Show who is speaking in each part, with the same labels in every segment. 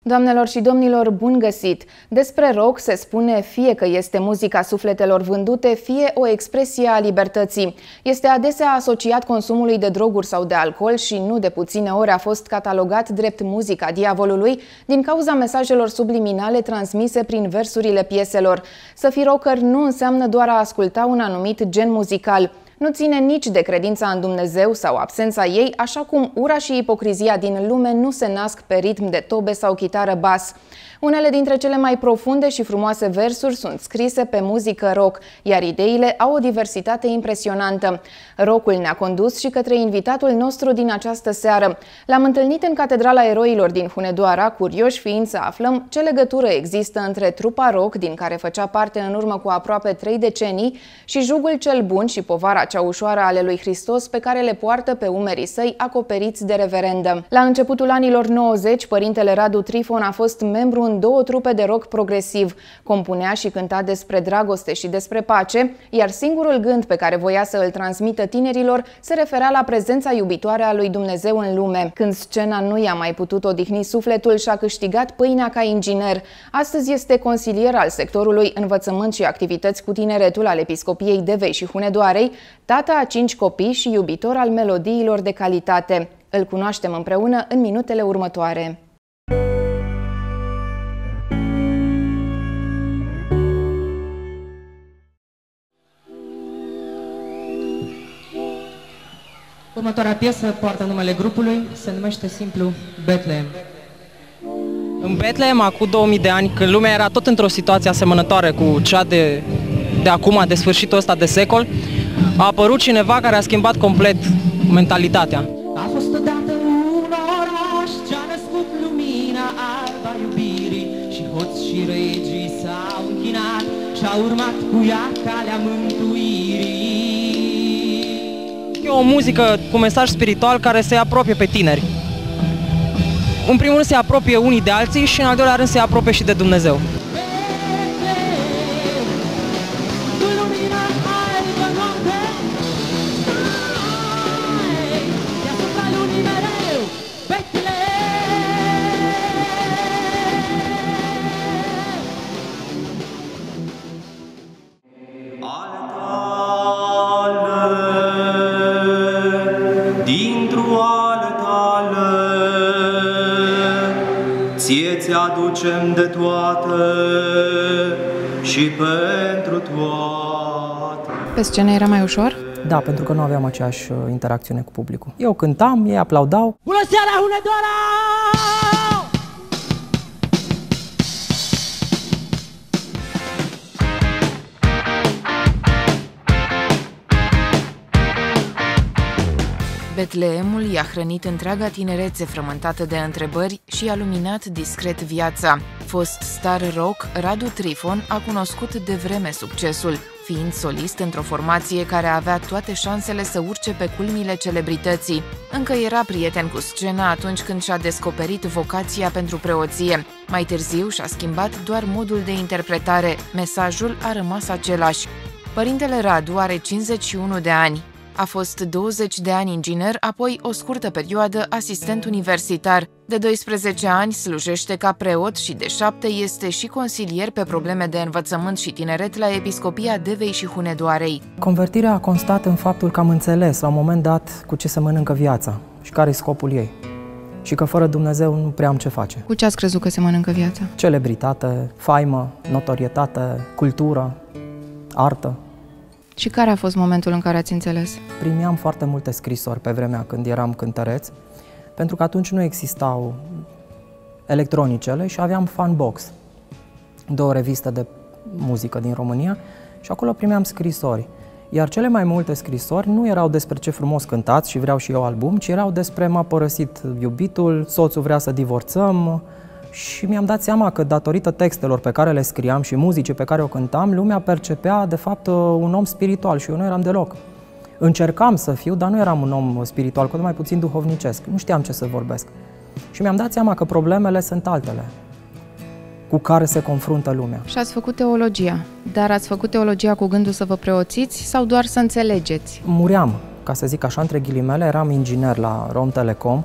Speaker 1: Doamnelor și domnilor, bun găsit! Despre rock se spune fie că este muzica sufletelor vândute, fie o expresie a libertății. Este adesea asociat consumului de droguri sau de alcool și nu de puține ori a fost catalogat drept muzica diavolului din cauza mesajelor subliminale transmise prin versurile pieselor. Să fii rocker nu înseamnă doar a asculta un anumit gen muzical. Nu ține nici de credința în Dumnezeu sau absența ei, așa cum ura și ipocrizia din lume nu se nasc pe ritm de tobe sau chitară bas. Unele dintre cele mai profunde și frumoase versuri sunt scrise pe muzică rock, iar ideile au o diversitate impresionantă. Rockul ne-a condus și către invitatul nostru din această seară. L-am întâlnit în Catedrala Eroilor din Hunedoara, curioși fiind să aflăm ce legătură există între trupa rock, din care făcea parte în urmă cu aproape 3 decenii, și jugul cel bun și povara cea ușoară ale lui Hristos pe care le poartă pe umerii săi acoperiți de reverendă. La începutul anilor 90, părintele Radu Trifon a fost membru în 2 trupe de rock progresiv. Compunea și cânta despre dragoste și despre pace, iar singurul gând pe care voia să îl transmită tinerilor se referea la prezența iubitoare a lui Dumnezeu în lume. Când scena nu i-a mai putut odihni sufletul, și-a câștigat pâinea ca inginer. Astăzi este consilier al sectorului învățământ și activități cu tineretul al Episcopiei Devei și Hunedoarei, tată a 5 copii și iubitor al melodiilor de calitate. Îl cunoaștem împreună în minutele următoare.
Speaker 2: Următoarea piesă poartă numele grupului, se numește simplu Bethlehem. În Bethlehem, acum 2000 de ani, când lumea era tot într-o situație asemănătoare cu cea de acum, de sfârșitul ăsta de secol, a apărut cineva care a schimbat complet mentalitatea. A fost odată un oraș ce-a născut lumina alba iubirii și hoți și regii s-au închinat și-au urmat cu ea calea mântuirii. E o muzică cu mesaj spiritual care se apropie pe tineri. În primul rând se apropie unii de alții și în al doilea rând se apropie și de Dumnezeu.
Speaker 3: Ție-ți aducem de toate și pentru toate.
Speaker 1: Pe scenă era mai ușor?
Speaker 2: Da, pentru că nu aveam aceeași interacțiune cu publicul. Eu cântam, ei aplaudau. Bună seara, Hunedoara!
Speaker 1: Betlehemul i-a hrănit întreaga tinerețe frământată de întrebări și a luminat discret viața. Fost star rock, Radu Trifon a cunoscut de vreme succesul, fiind solist într-o formație care avea toate șansele să urce pe culmile celebrității. Încă era prieten cu scena atunci când și-a descoperit vocația pentru preoție. Mai târziu și-a schimbat doar modul de interpretare, mesajul a rămas același. Părintele Radu are 51 de ani. A fost 20 de ani inginer, apoi o scurtă perioadă asistent universitar. De 12 ani slujește ca preot și de 7 este și consilier pe probleme de învățământ și tineret la Episcopia Devei și Hunedoarei.
Speaker 2: Convertirea a constat în faptul că am înțeles la un moment dat cu ce se mănâncă viața și care e scopul ei. Și că fără Dumnezeu nu prea am ce face.
Speaker 1: Cu ce ați crezut că se mănâncă viața?
Speaker 2: Celebritate, faimă, notorietate, cultură, artă.
Speaker 1: Și care a fost momentul în care ați înțeles?
Speaker 2: Primeam foarte multe scrisori pe vremea când eram cântăreț, pentru că atunci nu existau electronicele și aveam Funbox, 2 reviste de muzică din România, și acolo primeam scrisori. Iar cele mai multe scrisori nu erau despre ce frumos cântați și vreau și eu album, ci erau despre m-a părăsit iubitul, soțul vrea să divorțăm. Și mi-am dat seama că datorită textelor pe care le scriam și muzicii pe care o cântam, lumea percepea de fapt un om spiritual și eu nu eram deloc. Încercam să fiu, dar nu eram un om spiritual, cu mai puțin duhovnicesc. Nu știam ce să vorbesc. Și mi-am dat seama că problemele sunt altele cu care se confruntă lumea.
Speaker 1: Și ați făcut teologia, dar ați făcut teologia cu gândul să vă preoțiți sau doar să înțelegeți?
Speaker 2: Muream, ca să zic așa, între ghilimele, eram inginer la Romtelecom,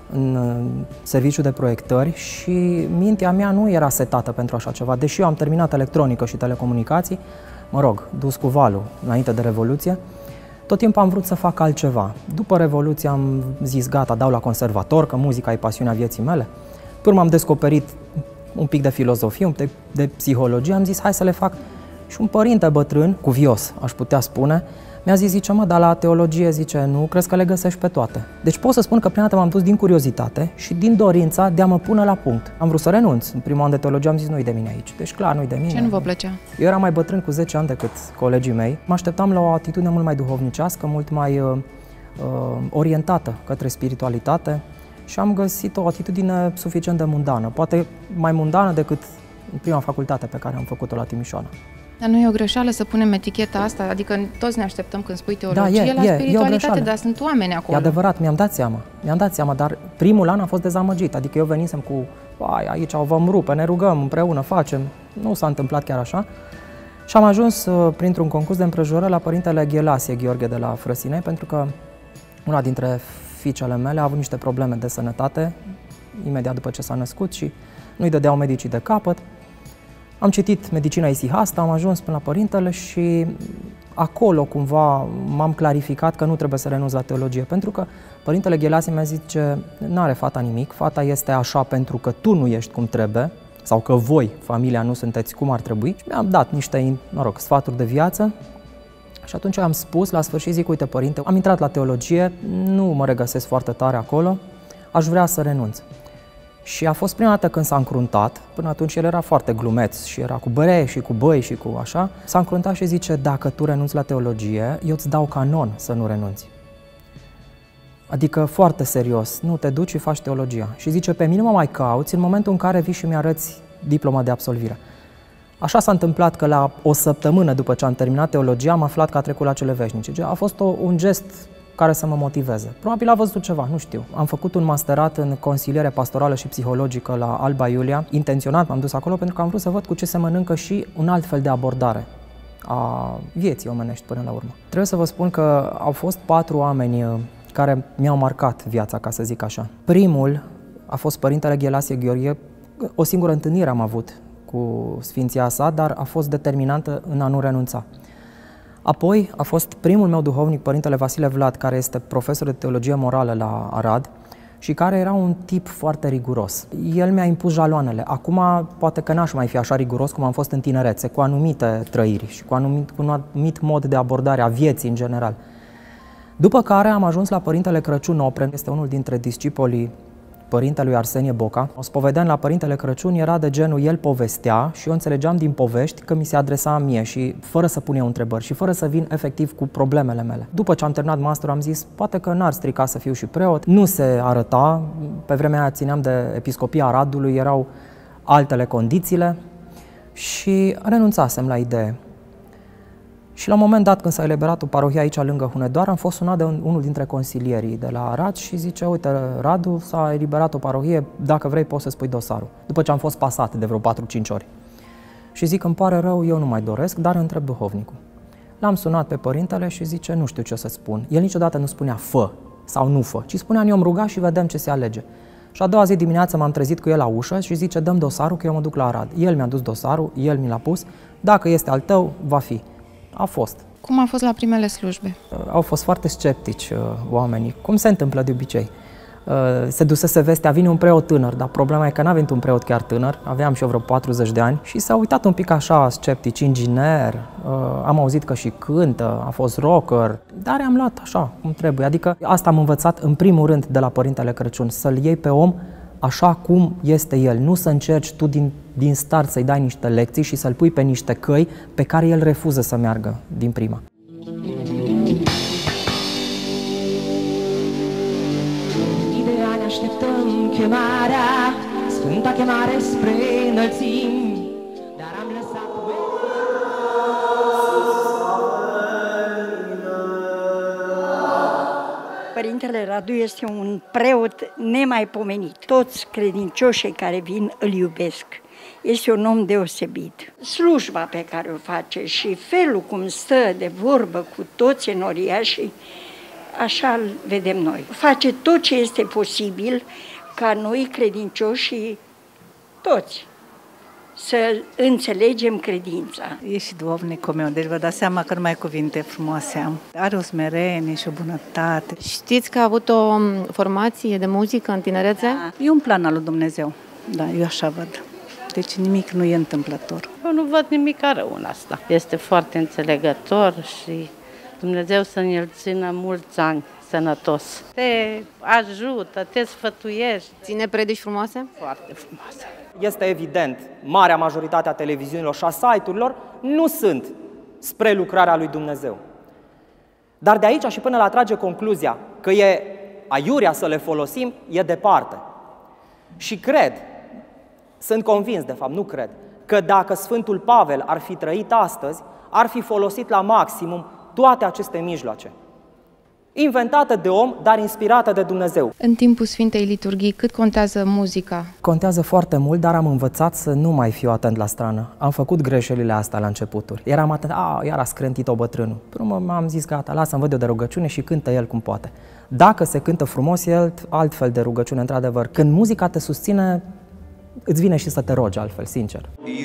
Speaker 2: în serviciu de proiectări și mintea mea nu era setată pentru așa ceva. Deși eu am terminat electronică și telecomunicații, mă rog, dus cu valul înainte de Revoluție, tot timpul am vrut să fac altceva. După Revoluție am zis, gata, dau la conservator, că muzica e pasiunea vieții mele. Pe urmă am descoperit un pic de filozofie, un pic de psihologie, am zis, hai să le fac. Și un părinte bătrân, cuvios, aș putea spune, mi-a zis, zice, mă, dar la teologie, zice, nu, crezi că le găsești pe toate. Deci pot să spun că prima dată m-am dus din curiozitate și din dorința de a mă pune la punct. Am vrut să renunț. În primul an de teologie am zis, nu-i de mine aici. Deci clar, nu-i de mine.
Speaker 1: Ce nu vă plăcea?
Speaker 2: Eu eram mai bătrân cu 10 ani decât colegii mei. Mă așteptam la o atitudine mult mai duhovnicească, mult mai orientată către spiritualitate și am găsit o atitudine suficient de mundană. Poate mai mundană decât în prima facultate pe care am făcut-o la Timișoara.
Speaker 1: Dar nu e o greșeală să punem eticheta asta? Adică toți ne așteptăm când spui teologie la spiritualitate, dar sunt oameni acolo.
Speaker 2: E adevărat, mi-am dat seama, dar primul an a fost dezamăgit. Adică eu venisem cu, aici vom rupe, ne rugăm împreună, facem. Nu s-a întâmplat chiar așa. Și am ajuns printr-un concurs de împrejurări la părintele Ghelasie Gheorghe de la Frăsinei, pentru că una dintre fiicele mele a avut niște probleme de sănătate imediat după ce s-a născut și nu-i dădeau medicii de capăt. Am citit medicina isihastă, am ajuns până la părintele și acolo cumva m-am clarificat că nu trebuie să renunț la teologie, pentru că părintele Ghelasie mi-a zis că n-are fata nimic, fata este așa pentru că tu nu ești cum trebuie sau că voi, familia, nu sunteți cum ar trebui. Și mi-am dat niște, sfaturi de viață și atunci am spus, la sfârșit zic, uite părinte, am intrat la teologie, nu mă regăsesc foarte tare acolo, aș vrea să renunț. Și a fost prima dată când s-a încruntat, până atunci el era foarte glumeț și era cu băre și cu băi și cu așa, s-a încruntat și zice, dacă tu renunți la teologie, eu îți dau canon să nu renunți. Adică foarte serios, nu te duci și faci teologia. Și zice, pe mine mă mai cauți în momentul în care vii și mi-arăți diploma de absolvire. Așa s-a întâmplat că la o săptămână după ce am terminat teologia, am aflat că a trecut la cele veșnice. A fost un gest care să mă motiveze. Probabil a văzut ceva, nu știu. Am făcut un masterat în consiliere pastorală și psihologică la Alba Iulia. Intenționat m-am dus acolo pentru că am vrut să văd cu ce se mănâncă și un alt fel de abordare a vieții omenești până la urmă. Trebuie să vă spun că au fost 4 oameni care mi-au marcat viața, ca să zic așa. Primul a fost părintele Ghelasie Gheorghe. O singură întâlnire am avut cu sfinția sa, dar a fost determinantă în a nu renunța. Apoi a fost primul meu duhovnic, părintele Vasile Vlad, care este profesor de teologie morală la Arad și care era un tip foarte riguros. El mi-a impus jaloanele. Acum poate că n-aș mai fi așa riguros cum am fost în tinerețe, cu anumite trăiri și cu un anumit mod de abordare a vieții în general. După care am ajuns la părintele Crăciun Opren, este unul dintre discipolii părintelui Arsenie Boca. O spovedean la părintele Crăciun era de genul, el povestea și eu înțelegeam din povești că mi se adresa mie și fără să pun eu întrebări și fără să vin efectiv cu problemele mele. După ce am terminat masterul am zis, poate că n-ar strica să fiu și preot. Nu se arăta, pe vremea aia țineam de episcopia Aradului, erau altele condițiile și renunțasem la idee. Și la un moment dat, când s-a eliberat o parohie aici lângă Hunedoar, am fost sunat de unul dintre consilierii de la Arad și zice, uite, Radu, s-a eliberat o parohie, dacă vrei poți să spui dosarul. După ce am fost pasat de vreo 4-5 ori. Și zic, îmi pare rău, eu nu mai doresc, dar întreb duhovnicul. L-am sunat pe părintele și zice, nu știu ce să spun. El niciodată nu spunea fă sau nu fă, ci spunea, eu îmi ruga și vedem ce se alege. Și a doua zi dimineață m-am trezit cu el la ușă și zice, dăm dosarul că eu mă duc la Arad. El mi-a dus dosarul, el mi l-a pus, dacă este al tău, va fi. A fost.
Speaker 1: Cum a fost la primele slujbe?
Speaker 2: Au fost foarte sceptici oamenii, cum se întâmplă de obicei. Se dusese vestea, vine un preot tânăr, dar problema e că n-a venit un preot chiar tânăr, aveam și eu vreo 40 de ani și s-a uitat un pic așa sceptici, inginer, am auzit că și cântă, a fost rocker, dar i-am luat așa cum trebuie. Adică asta am învățat în primul rând de la Părintele Crăciun, să-l iei pe om așa cum este el, nu să încerci tu din start să-i dai niște lecții și să-l pui pe niște căi pe care el refuză să meargă din prima.
Speaker 4: De ani așteptăm chemarea, sfânta chemare spre înălțimi, dar am lăsat
Speaker 5: Părintele Radu este un preot nemaipomenit. Toți credincioșii care vin îl iubesc. Este un om deosebit. Slujba pe care o face și felul cum stă de vorbă cu toți enoriașii așa îl vedem noi. Face tot ce este posibil ca noi, credincioși, toți, să înțelegem credința.
Speaker 6: Ești duhovnicul meu, deci vă dați seama că numai cuvinte frumoase am. Are o smerenie și o bunătate.
Speaker 7: Știți că a avut o formație de muzică în tinerețe?
Speaker 6: Da. E un plan al lui Dumnezeu, da, eu așa văd. Deci nimic nu e întâmplător.
Speaker 8: Eu nu văd nimic rău în asta. Este foarte înțelegător și Dumnezeu să ne-l țină mulți ani sănătos. Te ajută, te sfătuiești.
Speaker 7: Ține predici frumoase?
Speaker 8: Foarte frumoase.
Speaker 9: Este evident, marea majoritate a televiziunilor și a site-urilor nu sunt spre lucrarea lui Dumnezeu. Dar de aici și până la trage concluzia că e aiurea să le folosim, e departe. Și cred, sunt convins de fapt, nu cred, că dacă Sfântul Pavel ar fi trăit astăzi, ar fi folosit la maximum toate aceste mijloace. Inventată de om, dar inspirată de Dumnezeu.
Speaker 1: În timpul Sfintei Liturghii, cât contează muzica?
Speaker 2: Contează foarte mult, dar am învățat să nu mai fiu atent la strană. Am făcut greșelile astea la începuturi. Eram atent, iar a scrântit-o bătrânul. Până m-am zis, gata, lasă-mi văd eu de rugăciune și cântă el cum poate. Dacă se cântă frumos, e altfel de rugăciune, într-adevăr. Când muzica te susține, îți vine și să te rogi altfel, sincer.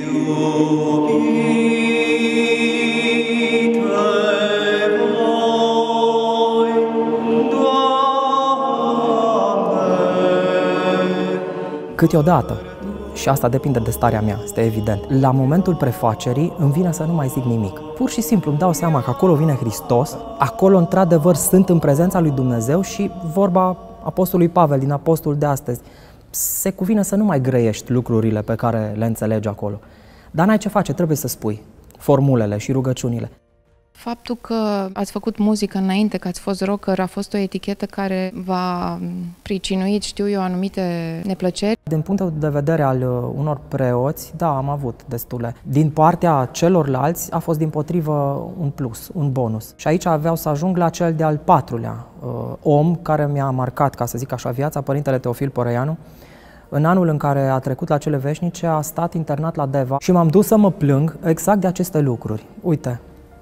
Speaker 2: Câteodată, și asta depinde de starea mea, este evident, la momentul prefacerii îmi vine să nu mai zic nimic. Pur și simplu îmi dau seama că acolo vine Hristos, acolo într-adevăr sunt în prezența lui Dumnezeu și vorba apostolului Pavel din apostolul de astăzi, se cuvine să nu mai grăiești lucrurile pe care le înțelegi acolo. Dar n-ai ce face, trebuie să spui formulele și rugăciunile.
Speaker 1: Faptul că ați făcut muzică înainte, că ați fost rocker, a fost o etichetă care v-a pricinuit, știu eu, anumite neplăceri?
Speaker 2: Din punctul de vedere al unor preoți, da, am avut destule. Din partea celorlalți a fost dimpotrivă un plus, un bonus. Și aici aveau să ajung la cel de-al patrulea om care mi-a marcat, ca să zic așa, viața, Părintele Teofil Părăianu. În anul în care a trecut la cele veșnice, a stat internat la Deva și m-am dus să mă plâng exact de aceste lucruri. Uite,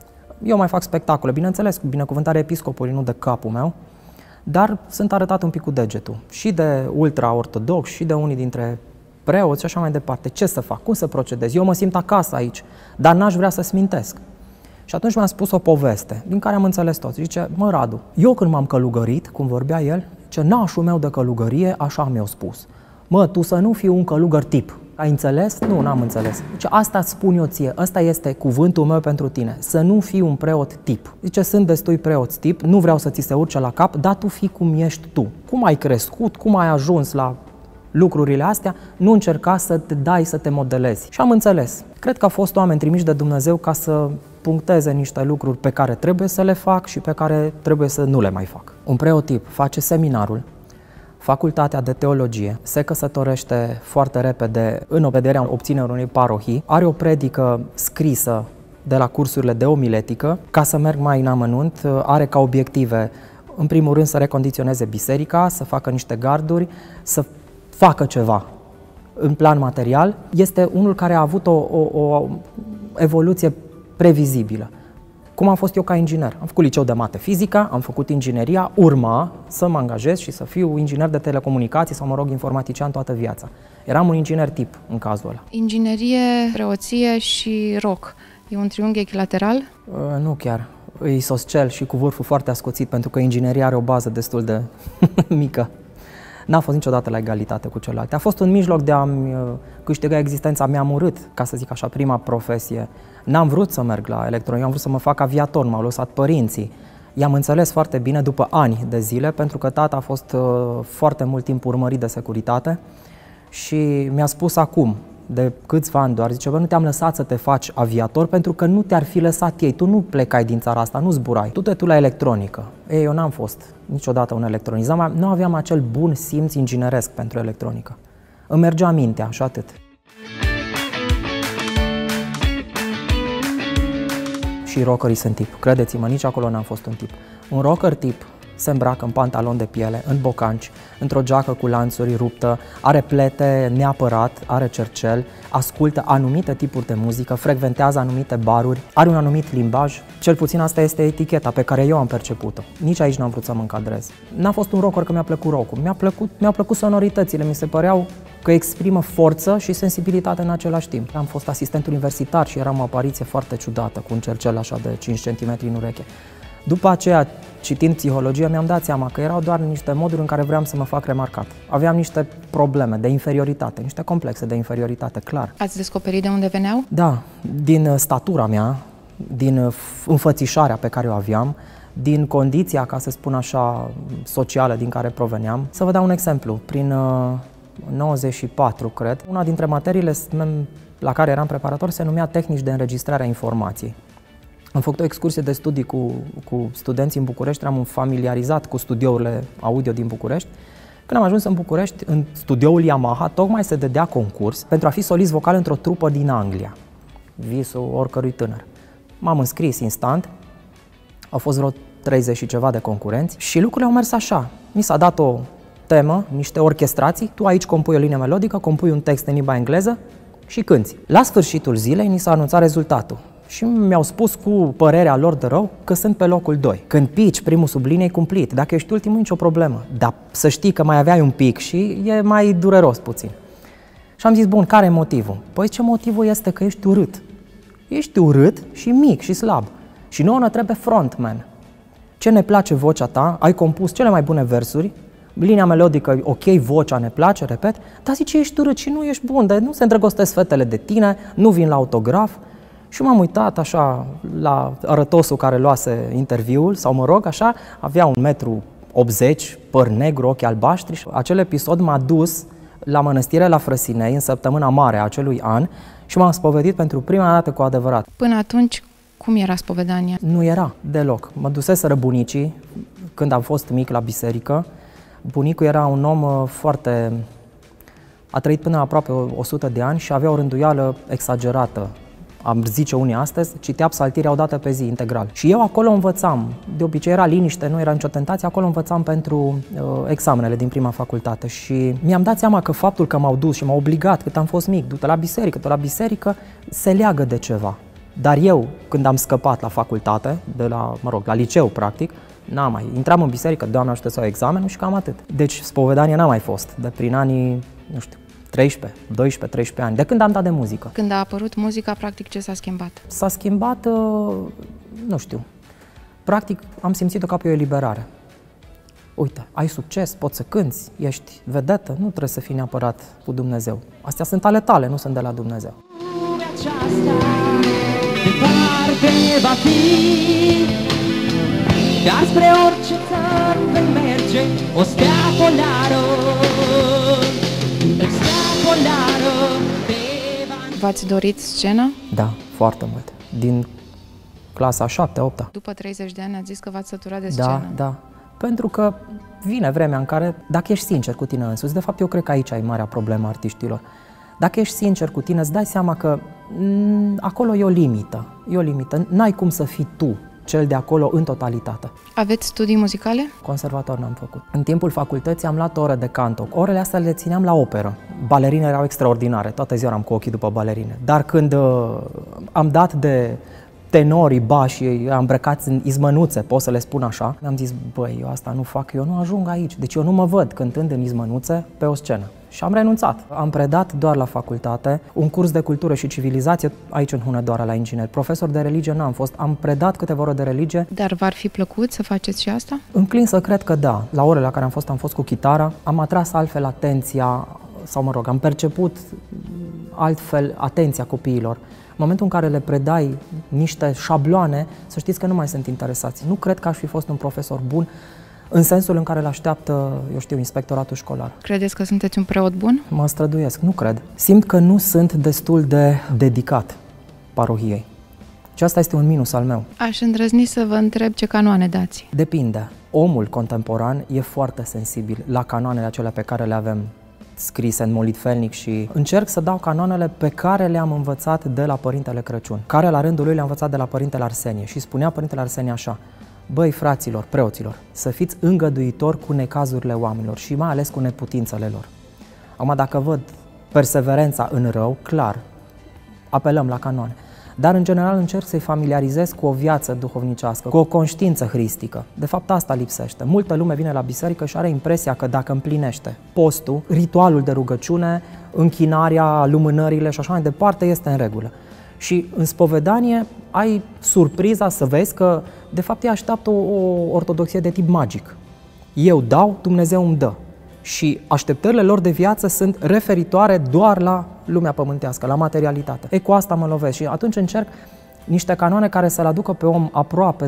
Speaker 2: eu mai fac spectacole, bineînțeles, cu binecuvântarea episcopului, nu de capul meu, dar sunt arătat un pic cu degetul. Și de ultra-ortodox, și de unii dintre preoți și așa mai departe. Ce să fac? Cum să procedez? Eu mă simt acasă aici, dar n-aș vrea să smintesc. Și atunci mi-a spus o poveste, din care am înțeles tot. Zice, mă, Radu, eu când m-am călugărit, cum vorbea el, ce nașul meu de călugărie, așa mi-a spus. Mă, tu să nu fii un călugăr tip. Ai înțeles? Nu, n-am înțeles. Zice, asta îți spun eu ție, ăsta este cuvântul meu pentru tine, să nu fii un preot tip. Zice, sunt destui preoți tip, nu vreau să ți se urce la cap, dar tu fii cum ești tu. Cum ai crescut, cum ai ajuns la lucrurile astea, nu încerca să te dai, să te modelezi. Și am înțeles. Cred că au fost oameni trimiși de Dumnezeu ca să puncteze niște lucruri pe care trebuie să le fac și pe care trebuie să nu le mai fac. Un preot tip face seminarul, facultatea de teologie, se căsătorește foarte repede în vederea obținerii unei parohii, are o predică scrisă de la cursurile de omiletică, ca să merg mai în amănunt, are ca obiective, în primul rând, să recondiționeze biserica, să facă niște garduri, să facă ceva în plan material. Este unul care a avut o evoluție previzibilă. Cum am fost eu ca inginer? Am făcut liceu de mate fizică, am făcut ingineria, urma să mă angajez și să fiu inginer de telecomunicații sau, mă rog, informatician toată viața. Eram un inginer tip în cazul ăla.
Speaker 1: Inginerie, preoție și rock. E un triunghi echilateral?
Speaker 2: Nu chiar. E isoscel și cu vârful foarte ascuțit, pentru că ingineria are o bază destul de mică. N-a fost niciodată la egalitate cu celelalte. A fost un mijloc de a-mi câștiga existența. Mi-am urât, ca să zic așa, prima profesie. N-am vrut să merg la electronică, am vrut să mă fac aviator, m-au lăsat părinții. I-am înțeles foarte bine după ani de zile, pentru că tata a fost foarte mult timp urmărit de securitate și mi-a spus acum, de câțiva ani doar, zice, bă, nu te-am lăsat să te faci aviator pentru că nu te-ar fi lăsat ei, tu nu plecai din țara asta, nu zburai, tu la electronică. Ei, eu n-am fost niciodată un electronist, nu aveam acel bun simț ingineresc pentru electronică. Îmi mergea mintea și atât. Și rockerii sunt tip, credeți-mă, nici acolo n-am fost un tip. Un rocker tip se îmbracă în pantalon de piele, în bocanci, într-o geacă cu lanțuri ruptă, are plete neapărat, are cercel, ascultă anumite tipuri de muzică, frecventează anumite baruri, are un anumit limbaj. Cel puțin asta este eticheta pe care eu am perceput-o. Nici aici n-am vrut să mă încadrez. N-a fost un rocker că mi-a plăcut rock-ul, mi-au plăcut sonoritățile, mi se păreau că exprimă forță și sensibilitate în același timp. Am fost asistent universitar și eram o apariție foarte ciudată, cu un cercel așa de 5 cm în ureche. După aceea, citind psihologie, mi-am dat seama că erau doar niște moduri în care vreau să mă fac remarcat. Aveam niște probleme de inferioritate, niște complexe de inferioritate, clar.
Speaker 1: Ați descoperit de unde veneau?
Speaker 2: Da, din statura mea, din înfățișarea pe care o aveam, din condiția, ca să spun așa, socială din care proveneam. Să vă dau un exemplu. Prin 94, cred, una dintre materiile la care eram preparator se numea tehnici de înregistrare a informației. Am făcut o excursie de studii cu studenții în București, am familiarizat cu studiourile audio din București. Când am ajuns în București, în studioul Yamaha, tocmai se dădea concurs pentru a fi solist vocal într-o trupă din Anglia. Visul oricărui tânăr. M-am înscris instant, au fost vreo 30 și ceva de concurenți și lucrurile au mers așa. Mi s-a dat o temă, niște orchestrații, tu aici compui o linie melodică, compui un text în limba engleză și cânti. La sfârșitul zilei ni s-a anunțat rezultatul. Și mi-au spus cu părerea lor de rău că sunt pe locul 2. Când pici primul sub linie, e cumplit. Dacă ești ultimul, nicio problemă. Dar să știi că mai aveai un pic și e mai dureros puțin. Și am zis, bun, care e motivul? Păi ce motivul este că ești urât. Ești urât și mic și slab. Și nouă ne trebuie frontman. Ce ne place vocea ta, ai compus cele mai bune versuri, linia melodică, ok, vocea ne place, repet, dar zice, ești urât și nu ești bun, de nu se îndrăgostesc fetele de tine, nu vin la autograf. Și m-am uitat așa la arătosul care luase interviul, sau mă rog, așa, avea 1,80 m, păr negru, ochi albaștri și acel episod m-a dus la mănăstire la Frăsinei în săptămâna mare a acelui an și m-am spovedit pentru prima dată cu adevărat.
Speaker 1: Până atunci, cum era spovedania?
Speaker 2: Nu era deloc. Mă duseseră bunicii când am fost mic la biserică. Bunicul era un om foarte... a trăit până aproape 100 de ani și avea o rânduială exagerată. Am zice unii astăzi, citea psaltirea o dată pe zi, integral. Și eu acolo învățam, de obicei era liniște, nu era nicio tentație, acolo învățam pentru examenele din prima facultate. Și mi-am dat seama că faptul că m-au dus și m-au obligat, cât am fost mic, du-te la biserică, se leagă de ceva. Dar eu, când am scăpat la facultate, la liceu, practic, n-am mai. Intram în biserică, Doamne ajută să iau examenul și cam atât. Deci spovedanie n-a mai fost, de prin anii, nu știu, 13, 12, 13 ani, de când am dat de muzică.
Speaker 1: Când a apărut muzica, practic, ce s-a schimbat?
Speaker 2: S-a schimbat, nu știu, practic am simțit-o ca pe o eliberare. Uite, ai succes, poți să cânti, ești vedetă, nu trebuie să fii neapărat cu Dumnezeu. Astea sunt ale tale, nu sunt de la Dumnezeu.
Speaker 4: Aceasta departe va fi, dar spre orice țară vei merge, o stea polară.
Speaker 1: V-ați dorit scenă?
Speaker 2: Da, foarte mult. Din clasa 7-8-a.
Speaker 1: După 30 de ani ați zis că v-ați săturat de scenă.
Speaker 2: Da. Pentru că vine vremea în care, dacă ești sincer cu tine însuți, de fapt eu cred că aici e marea problemă a artiștilor. Dacă ești sincer cu tine, îți dai seama că acolo e o limită. N-ai cum să fii tu cel de acolo în totalitate.
Speaker 1: Aveți studii muzicale?
Speaker 2: Conservator n-am făcut. În timpul facultății am luat ore de canto. Orele astea le țineam la operă. Balerine erau extraordinare, toată ziua eram cu ochii după balerine. Dar când am dat de tenorii, bașii, îmbrăcați în izmănuțe, pot să le spun așa, mi-am zis, băi, eu asta nu fac, eu nu ajung aici. Deci eu nu mă văd cântând în izmănuțe pe o scenă. Și am renunțat. Am predat doar la facultate, un curs de cultură și civilizație, aici în Hunedoara, la inginer. Profesor de religie n-am fost, am predat câteva ore de religie.
Speaker 1: Dar v-ar fi plăcut să faceți și asta?
Speaker 2: Înclin să cred că da. La orele la care am fost cu chitara, am atras altfel atenția, sau mă rog, am perceput altfel atenția copiilor. În momentul în care le predai niște șabloane, să știți că nu mai sunt interesați. Nu cred că aș fi fost un profesor bun în sensul în care îl așteaptă, eu știu, inspectoratul școlar.
Speaker 1: Credeți că sunteți un preot bun?
Speaker 2: Mă străduiesc, nu cred. Simt că nu sunt destul de dedicat parohiei. Și asta este un minus al meu.
Speaker 1: Aș îndrăzni să vă întreb ce canoane dați.
Speaker 2: Depinde. Omul contemporan e foarte sensibil la canoanele acelea pe care le avem scrise în molitfelnic și încerc să dau canoanele pe care le-am învățat de la Părintele Crăciun, care la rândul lui le-a învățat de la Părintele Arsenie și spunea Părintele Arsenie așa: Băi, fraților, preoților, să fiți îngăduitori cu necazurile oamenilor și mai ales cu neputințele lor. Acum, dacă văd perseverența în rău, clar, apelăm la canoane. Dar, în general, încerc să-i familiarizez cu o viață duhovnicească, cu o conștiință hristică. De fapt, asta lipsește. Multă lume vine la biserică și are impresia că dacă împlinește postul, ritualul de rugăciune, închinarea, lumânările și așa mai departe, este în regulă. Și în spovedanie ai surpriza să vezi că, de fapt, ei așteaptă o ortodoxie de tip magic. Eu dau, Dumnezeu îmi dă. Și așteptările lor de viață sunt referitoare doar la lumea pământească, la materialitate. Cu asta mă lovesc și atunci încerc niște canoane care să-l aducă pe om aproape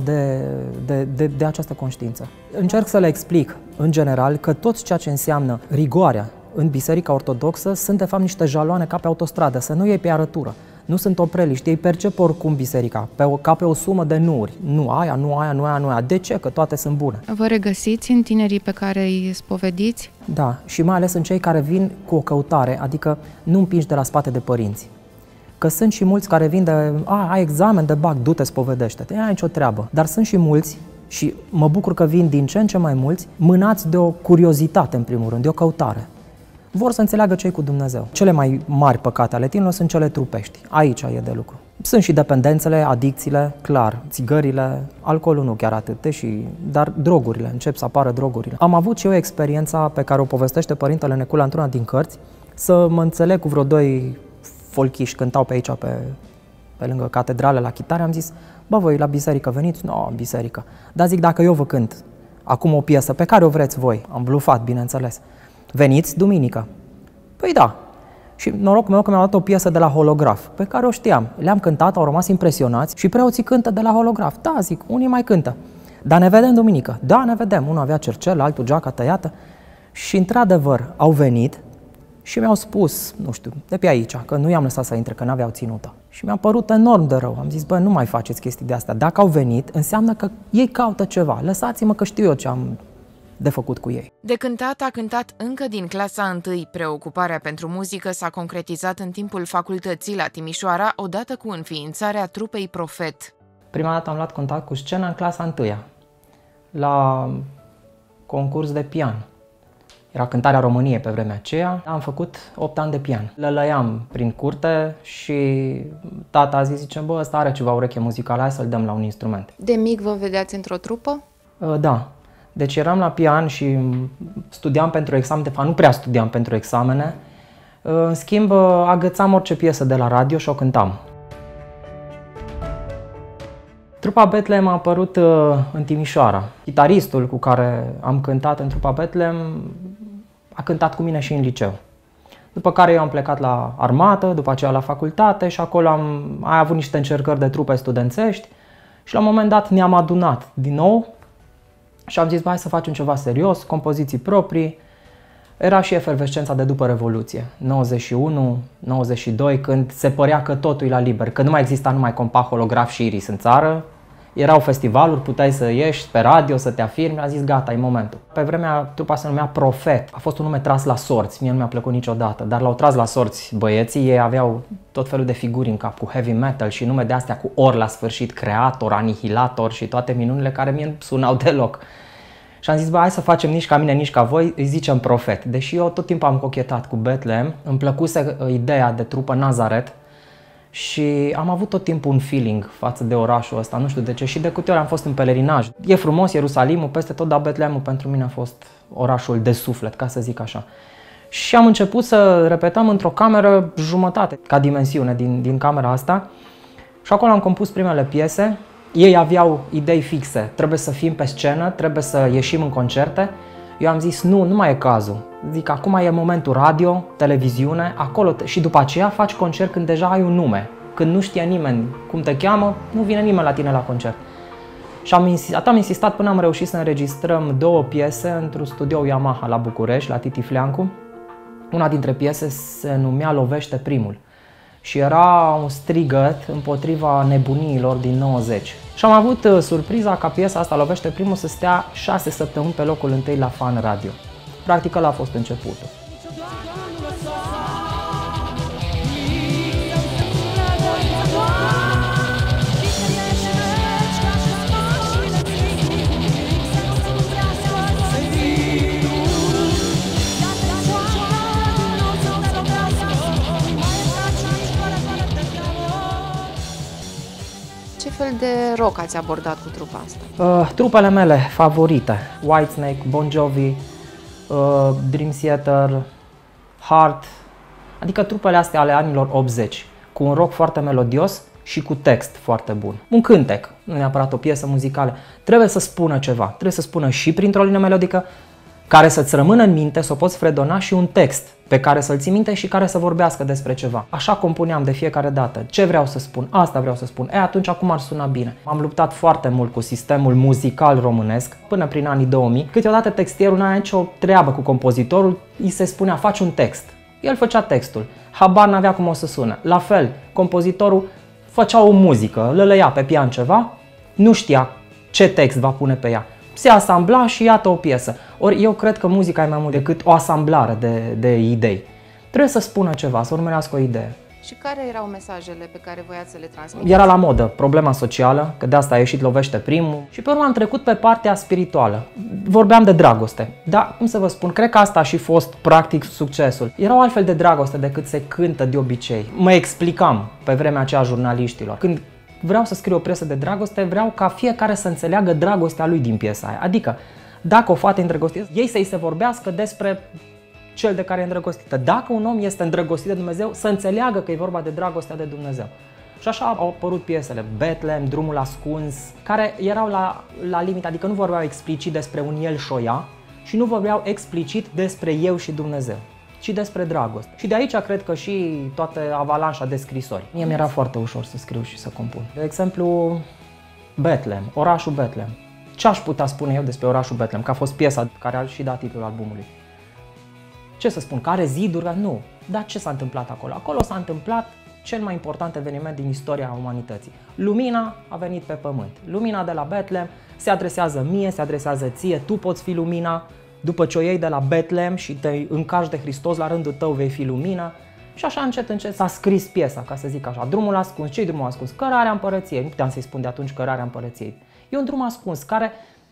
Speaker 2: de această conștiință. Încerc să le explic, în general, că tot ceea ce înseamnă rigoarea în Biserica Ortodoxă sunt, de fapt, niște jaloane ca pe autostradă, să nu iei pe arătură. Nu sunt opreliști, ei percep oricum biserica, ca pe o sumă de nuuri. Nu aia, nu aia, nu aia, nu aia. De ce? Că toate sunt bune.
Speaker 1: Vă regăsiți în tinerii pe care îi spovediți?
Speaker 2: Da, și mai ales în cei care vin cu o căutare, adică nu împingi de la spate de părinți. Că sunt și mulți care vin de, ai examen de bac, du-te, spovedește-te, ai nicio treabă. Dar sunt și mulți, și mă bucur că vin din ce în ce mai mulți, mânați de o curiozitate, în primul rând, de o căutare. Vor să înțeleagă ce-i cu Dumnezeu. Cele mai mari păcate ale tinerilor sunt cele trupești. Aici e de lucru. Sunt și dependențele, adicțiile, clar, țigările, alcoolul nu chiar atât, dar drogurile, încep să apară drogurile. Am avut și eu experiența pe care o povestește Părintele Necula într-una din cărți, să mă înțeleg cu vreo doi folchiși, cântau pe aici, pe lângă catedrale, la chitare, am zis, bă, voi la biserică veniți? Nu, în biserică. Dar zic, dacă eu vă cânt acum o piesă pe care o vreți voi, am blufat, bineînțeles, veniți duminică. Păi da. Și norocul meu că mi-au dat o piesă de la Holograf, pe care o știam. Le-am cântat, au rămas impresionați și preoții cântă de la Holograf. Da, zic, unii mai cântă. Dar ne vedem duminică. Da, ne vedem. Unul avea cercel, altul geaca tăiată. Și într-adevăr au venit și mi-au spus, nu știu, de pe aici, că nu i-am lăsat să intre, că n-aveau ținută. Și mi-a părut enorm de rău. Am zis, bă, nu mai faceți chestii de astea. Dacă au venit, înseamnă că ei caută ceva. Lăsați-mă că știu eu ce am de făcut cu ei.
Speaker 1: De cântat a cântat încă din clasa 1. Preocuparea pentru muzică s-a concretizat în timpul facultății la Timișoara, odată cu înființarea trupei Profet.
Speaker 2: Prima dată am luat contact cu scena în clasa 1, la concurs de pian. Era cântarea României pe vremea aceea. Am făcut 8 ani de pian. Lălăiam prin curte și tata a zis, zice, bă, ăsta are ceva ureche muzicală, hai să-l dăm la un instrument.
Speaker 1: De mic vă vedeați într-o trupă?
Speaker 2: Da. Deci eram la pian și studiam pentru examen, de fapt nu prea studiam pentru examene. În schimb, agățam orice piesă de la radio și o cântam. Trupa Bethlehem a apărut în Timișoara. Chitaristul cu care am cântat în trupa Bethlehem a cântat cu mine și în liceu. După care eu am plecat la armată, după aceea la facultate și acolo am avut niște încercări de trupe studențești și la un moment dat ne-am adunat din nou și am zis, hai să facem ceva serios, compoziții proprii. Era și efervescența de după Revoluție, 91, 92, când se părea că totul e la liber, că nu mai exista numai Compa, Holograf și Iris în țară. Erau festivaluri, puteai să ieși pe radio, să te afirmi, a zis gata, e momentul. Pe vremea trupa se numea Profet, a fost un nume tras la sorți, mie nu mi-a plăcut niciodată, dar l-au tras la sorți băieții, ei aveau tot felul de figuri în cap, cu heavy metal și nume de astea cu or la sfârșit, Creator, Anihilator și toate minunile care mie nu sunau deloc. Și am zis, bă, hai să facem nici ca mine, nici ca voi, îi zicem Profet. Deși eu tot timpul am cochetat cu Bethlehem, îmi plăcuse ideea de trupă Nazaret și am avut tot timpul un feeling față de orașul ăsta, nu știu de ce, și de câte ori am fost în pelerinaj. E frumos Ierusalimul peste tot, dar Bethlehemul pentru mine a fost orașul de suflet, ca să zic așa. Și am început să repetăm într-o cameră jumătate, ca dimensiune din camera asta, și acolo am compus primele piese. Ei aveau idei fixe, trebuie să fim pe scenă, trebuie să ieșim în concerte. Eu am zis, nu mai e cazul. Zic, acum e momentul radio, televiziune, acolo și după aceea faci concert când deja ai un nume. Când nu știe nimeni cum te cheamă, nu vine nimeni la tine la concert. Și am insistat până am reușit să înregistrăm 2 piese într-un studio Yamaha la București, la Titi Fleancu. Una dintre piese se numea Lovește primul. Și era un strigăt împotriva nebuniilor din 90. Și am avut surpriza ca piesa asta, Lovește primul, să stea 6 săptămâni pe locul 1 la Fan Radio. Practic ăla a fost începutul.
Speaker 7: fel de rock ați abordat cu trupa asta?
Speaker 2: Trupele mele favorite, Whitesnake, Bon Jovi, Dream Theater, Heart, adică trupele astea ale anilor 80, cu un rock foarte melodios și cu text foarte bun. Un cântec, nu neapărat o piesă muzicală, trebuie să spună ceva, trebuie să spună și printr-o linie melodică, care să-ți rămână în minte, să o poți fredona, și un text pe care să-l ții minte și care să vorbească despre ceva. Așa compuneam de fiecare dată. Ce vreau să spun? Asta vreau să spun. Atunci acum ar suna bine. M-am luptat foarte mult cu sistemul muzical românesc până prin anii 2000. Câteodată textierul n-a nicio treabă cu compozitorul, îi se spunea faci un text. El făcea textul. Habar n-avea cum o să sună. La fel, compozitorul făcea o muzică, lălăia pe pian ceva, nu știa ce text va pune pe ea. Se asambla și iată o piesă. Ori eu cred că muzica e mai mult decât o asamblare de idei. Trebuie să spună ceva, să urmărească o idee.
Speaker 7: Și care erau mesajele pe care voiați să le transmiteți?
Speaker 2: Era la modă problema socială, că de asta a ieșit Lovește primul, și pe urmă am trecut pe partea spirituală. Vorbeam de dragoste, dar cum să vă spun, cred că asta a și fost practic succesul. Era o altfel de dragoste decât se cântă de obicei. Mă explicam pe vremea aceea jurnaliștilor. Când vreau să scriu o piesă de dragoste, vreau ca fiecare să înțeleagă dragostea lui din piesa aia. Adică, dacă o fată e îndrăgostită, ei să-i se vorbească despre cel de care e îndrăgostită. Dacă un om este îndrăgostit de Dumnezeu, să înțeleagă că e vorba de dragostea de Dumnezeu. Și așa au apărut piesele Bethlehem, Drumul ascuns, care erau la limită, adică nu vorbeau explicit despre un el șoia și nu vorbeau explicit despre eu și Dumnezeu, ci despre dragoste. Și de aici cred că și toată avalanșa de scrisori. Mie mi-era foarte ușor să scriu și să compun. De exemplu, Bethlehem, orașul Bethlehem. Ce aș putea spune eu despre orașul Bethlehem? Că a fost piesa care a și dat titlul albumului. Ce să spun? Că are ziduri? Nu. Dar ce s-a întâmplat acolo? Acolo s-a întâmplat cel mai important eveniment din istoria umanității. Lumina a venit pe pământ. Lumina de la Bethlehem se adresează mie, se adresează ție, tu poți fi lumina. După ce o iei de la Bethlehem și te încarci de Hristos, la rândul tău vei fi lumina. Și așa încet, încet s-a scris piesa, ca să zic așa. Drumul ascuns. Ce-i drumul ascuns? Cărarea împărăției. Nu puteam să-i spun de atunci cărarea împărăției. E un drum ascuns care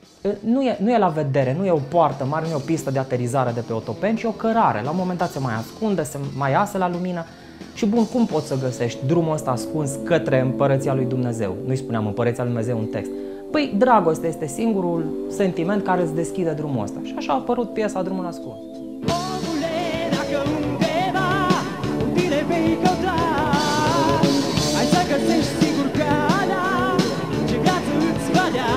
Speaker 2: nu e la vedere, nu e o poartă mare, nu e o pistă de aterizare de pe autopen, ci o cărare. La un moment dat se mai ascunde, se mai iasă la lumină. Și bun, cum poți să găsești drumul ăsta ascuns către împărăția lui Dumnezeu? Nu-i spuneam împărăția lui Dumnezeu în text. Păi, dragostea este singurul sentiment care îți deschide drumul ăsta. Și așa a apărut piesa Drumul ascuns.
Speaker 4: Omule, dacă undeva cu tine vei căuta, hai să găsești sigur calea, ce viață îți va dea.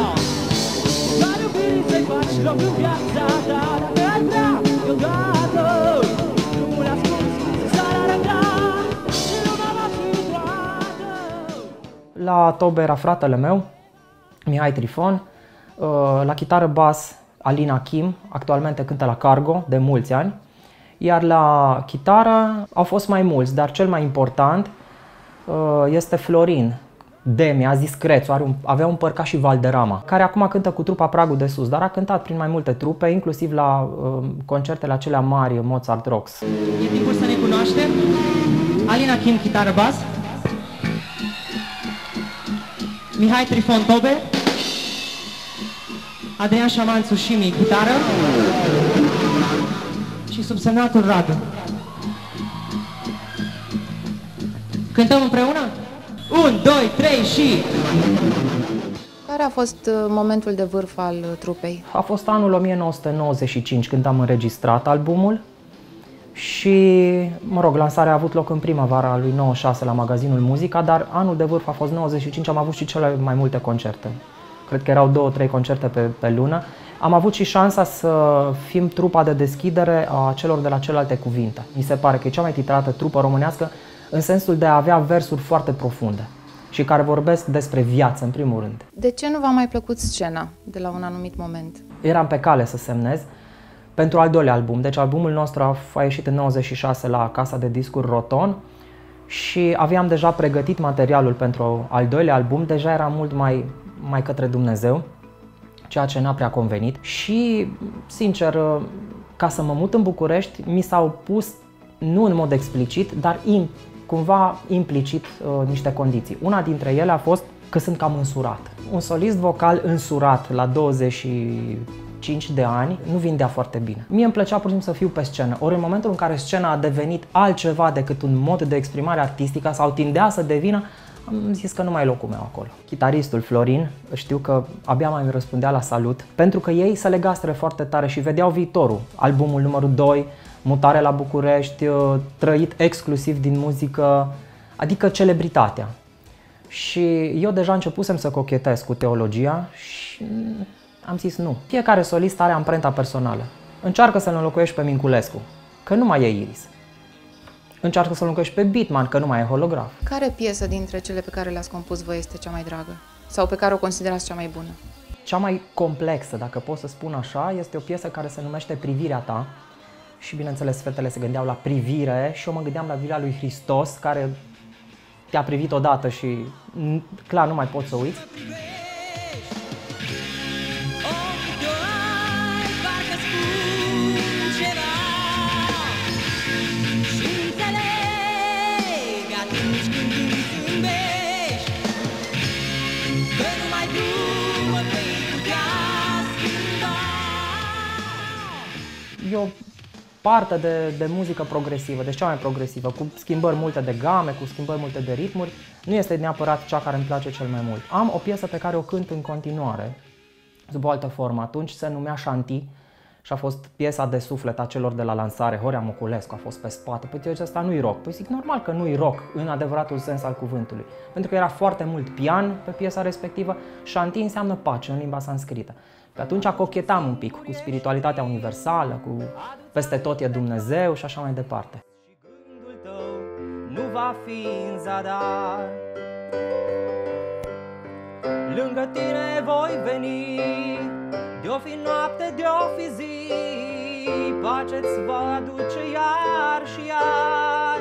Speaker 4: Doar iubirii să-i faci loc în viața ta, dacă ai vrea deodată, drumul ascuns s-ar arăta și lumea va fi toată.
Speaker 2: La tobe era fratele meu, Mihai Trifon, la chitară bas Alina Kim, actualmente cântă la Cargo de mulți ani, iar la chitară au fost mai mulți, dar cel mai important este Florin Demi, azi discrețu, avea un păr ca și Valderrama, care acum cântă cu trupa Pragul de Sus, dar a cântat prin mai multe trupe, inclusiv la concertele acelea mari, Mozart Rocks.
Speaker 4: E timpul să ne cunoaștem. Alina Kim, chitară bas, Mihai Trifon tobe, Adrian Șaman Sushimi chitară și subsemnatul Radu. Cântăm împreună? 1, 2, 3 și...
Speaker 7: Care a fost momentul de vârf al trupei?
Speaker 2: A fost anul 1995 când am înregistrat albumul și, mă rog, lansarea a avut loc în primăvara lui 96 la magazinul Muzica, dar anul de vârf a fost 95, am avut și cele mai multe concerte. Cred că erau 2-3 concerte pe lună. Am avut și șansa să fim trupa de deschidere a celor de la Celelalte Cuvinte. Mi se pare că e cea mai titrată trupă românească în sensul de a avea versuri foarte profunde și care vorbesc despre viață, în primul rând.
Speaker 7: De ce nu v-a mai plăcut scena de la un anumit moment?
Speaker 2: Eram pe cale să semnez pentru al doilea album. Deci albumul nostru a ieșit în 96 la casa de discuri Roton și aveam deja pregătit materialul pentru al doilea album. Deja era mult mai către Dumnezeu, ceea ce n-a prea convenit și, sincer, ca să mă mut în București, mi s-au pus, nu în mod explicit, dar cumva implicit niște condiții. Una dintre ele a fost că sunt cam însurat. Un solist vocal însurat la 25 de ani nu vindea foarte bine. Mie îmi plăcea pur și simplu să fiu pe scenă, ori în momentul în care scena a devenit altceva decât un mod de exprimare artistică sau tindea să devină, am zis că nu mai e locul meu acolo. Chitaristul Florin, știu că abia mai îmi răspundea la salut, pentru că ei se legaseră foarte tare și vedeau viitorul. Albumul numărul 2, mutare la București, trăit exclusiv din muzică, adică celebritatea. Și eu deja începusem să cochetez cu teologia și am zis nu. Fiecare solist are amprenta personală. Încearcă să-l înlocuiești pe Minculescu, că nu mai e Iris. Încearcă să-l înlocuiești pe Beatman, că nu mai e Holograf.
Speaker 7: Care piesă dintre cele pe care le-ați compus voi este cea mai dragă? Sau pe care o considerați cea mai bună?
Speaker 2: Cea mai complexă, dacă pot să spun așa, este o piesă care se numește Privirea ta. Și bineînțeles, fetele se gândeau la privire și eu mă gândeam la Vila lui Hristos, care te-a privit odată și clar nu mai poți să uiți. E o parte de muzică progresivă, deci cea mai progresivă, cu schimbări multe de game, cu schimbări multe de ritmuri, nu este neapărat cea care îmi place cel mai mult. Am o piesă pe care o cânt în continuare, sub o altă formă, atunci se numea Shanti și a fost piesa de suflet a celor de la lansare. Horea Moculescu a fost pe spate. Păi zice, ăsta nu-i rock. Păi zic, normal că nu-i rock în adevăratul sens al cuvântului, pentru că era foarte mult pian pe piesa respectivă. Shanti înseamnă pace în limba sanscrită. Pe atunci cochetam un pic cu spiritualitatea universală, cu peste tot e Dumnezeu și așa mai departe.
Speaker 3: Și gândul tău nu va fi în zadar. Lângă tine voi veni, de-o fi noapte, de-o fi zi, pace-ți va aduce iar și iar.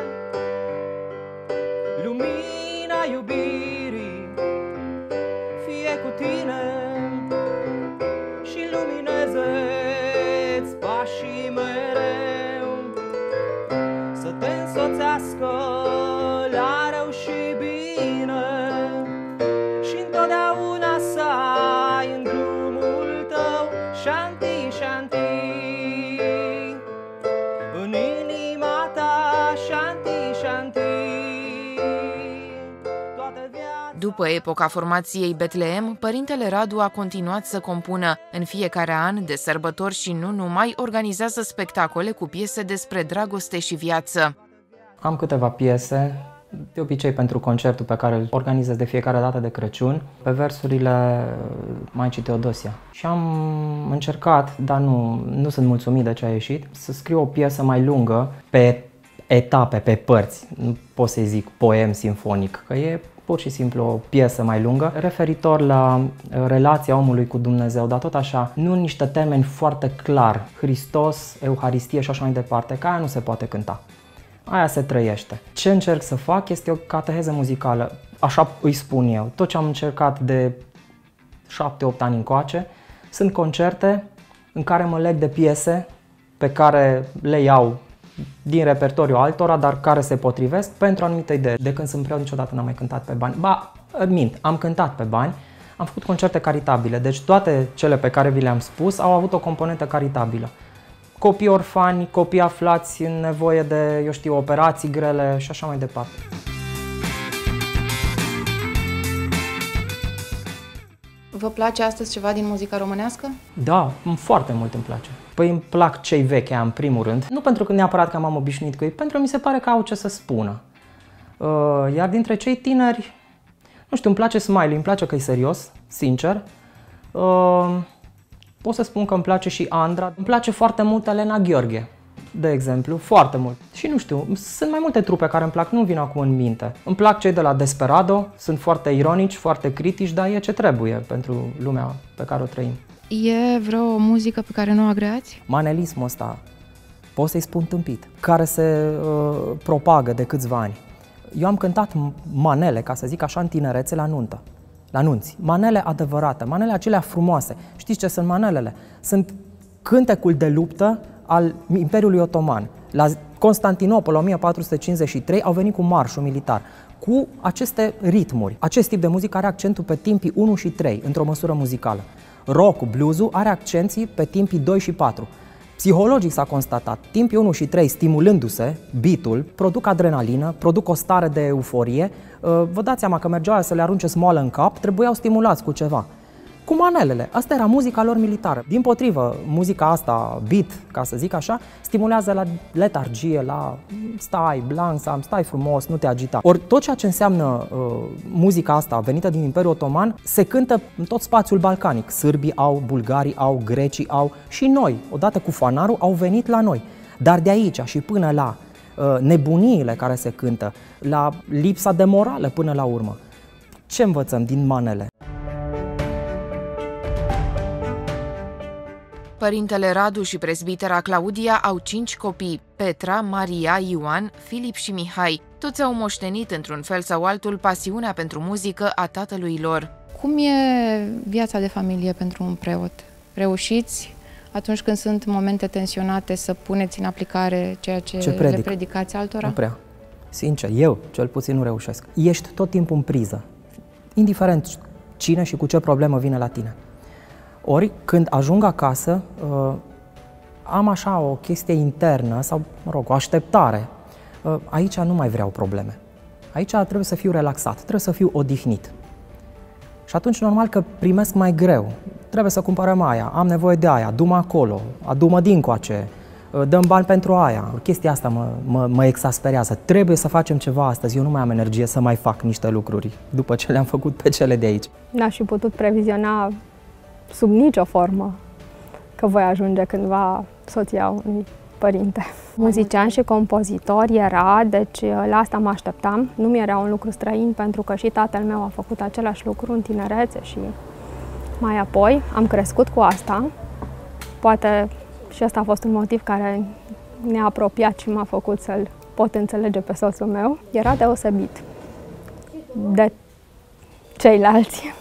Speaker 3: Lumina iubirii fie cu tine și lumineze-ți pașii mereu, să te însoțească la rău și bine și întotdeauna să ai în drumul tău Shanti, Shanti, în inima ta Shanti, Shanti.
Speaker 1: După epoca formației Betleem, părintele Radu a continuat să compună. În fiecare an, de sărbători și nu numai, organizează spectacole cu piese despre dragoste și viață.
Speaker 2: Am câteva piese, de obicei pentru concertul pe care îl organizez de fiecare dată de Crăciun, pe versurile Maicii Teodosia. Și am încercat, dar nu sunt mulțumit de ce a ieșit, să scriu o piesă mai lungă, pe etape, pe părți. Nu pot să-i zic poem simfonic, că e pur și simplu o piesă mai lungă, referitor la relația omului cu Dumnezeu, dar tot așa, nu în niște termeni foarte clar, Hristos, Euharistie și așa mai departe, că aia nu se poate cânta. Aia se trăiește. Ce încerc să fac este o cateheză muzicală, așa îi spun eu. Tot ce am încercat de 7-8 ani încoace, sunt concerte în care mă leg de piese pe care le iau din repertoriu altora, dar care se potrivesc pentru anumite idei. De când sunt preot, niciodată n-am mai cântat pe bani. Ba, mint, am cântat pe bani, am făcut concerte caritabile, deci toate cele pe care vi le-am spus au avut o componentă caritabilă. Copii orfani, copii aflați în nevoie de, eu știu, operații grele și așa mai departe.
Speaker 7: Vă place astăzi ceva din muzica românească?
Speaker 2: Da, foarte mult îmi place. Păi îmi plac cei vechi, în primul rând. Nu pentru că neapărat că m-am obișnuit cu ei, pentru că mi se pare că au ce să spună. Iar dintre cei tineri, nu știu, îmi place Smiley, îmi place că e serios, sincer. Pot să spun că îmi place și Andra. Îmi place foarte mult Elena Gheorghe, de exemplu, foarte mult. Și nu știu, sunt mai multe trupe care îmi plac, nu vin acum în minte. Îmi plac cei de la Desperado, sunt foarte ironici, foarte critici, dar e ce trebuie pentru lumea pe care o trăim.
Speaker 7: E vreo muzică pe care nu o agreați?
Speaker 2: Manelismul ăsta, pot să-i spun tâmpit, care se propagă de câțiva ani. Eu am cântat manele, ca să zic așa, în tinerețe la nuntă. La nunți. Manele adevărate, manele acelea frumoase. Știți ce sunt manelele? Sunt cântecul de luptă al Imperiului Otoman. La Constantinopol, 1453, au venit cu marșul militar, cu aceste ritmuri. Acest tip de muzică are accentul pe timpii 1 și 3, într-o măsură muzicală. Rock-ul, blues-ul are accenții pe timpii 2 și 4. Psihologic s-a constatat, timpii 1 și 3 stimulându-se, beat-ul, produc adrenalină, produc o stare de euforie. Vă dați seama că mergeau să le arunce smoală în cap, trebuiau stimulați cu ceva. Cu manelele, asta era muzica lor militară. Dimpotrivă, muzica asta, beat, ca să zic așa, stimulează la letargie, la stai, blansam, stai frumos, nu te agita. Ori tot ceea ce înseamnă muzica asta venită din Imperiul Otoman se cântă în tot spațiul balcanic. Sârbii au, bulgarii au, grecii au și noi, odată cu fanarul, au venit la noi. Dar de aici și până la nebuniile care se cântă, la lipsa de morală până la urmă, ce învățăm din manele?
Speaker 1: Părintele Radu și prezbitera Claudia au 5 copii: Petra, Maria, Ioan, Filip și Mihai. Toți au moștenit într-un fel sau altul pasiunea pentru muzică a tatălui lor.
Speaker 7: Cum e viața de familie pentru un preot? Reușiți atunci când sunt momente tensionate să puneți în aplicare ceea ce le predicați altora?
Speaker 2: Nu prea. Sincer, eu cel puțin nu reușesc. Ești tot timpul în priză, indiferent cine și cu ce problemă vine la tine. Ori, când ajung acasă, am așa o chestie internă sau, mă rog, o așteptare. Aici nu mai vreau probleme. Aici trebuie să fiu relaxat, trebuie să fiu odihnit. Și atunci, normal că primesc mai greu. Trebuie să cumpărăm aia, am nevoie de aia, adu-mă acolo, adu-mă dincoace, dăm bani pentru aia. Chestia asta mă exasperează. Trebuie să facem ceva astăzi, eu nu mai am energie să mai fac niște lucruri după ce le-am făcut pe cele de aici.
Speaker 10: N-aș fi putut previziona sub nicio formă că voi ajunge cândva soția unui părinte. Muzician și compozitor era, deci la asta mă așteptam. Nu mi era un lucru străin, pentru că și tatăl meu a făcut același lucru în tinerețe și mai apoi am crescut cu asta. Poate și ăsta a fost un motiv care ne-a apropiat și m-a făcut să-l pot înțelege pe soțul meu. Era deosebit de ceilalți.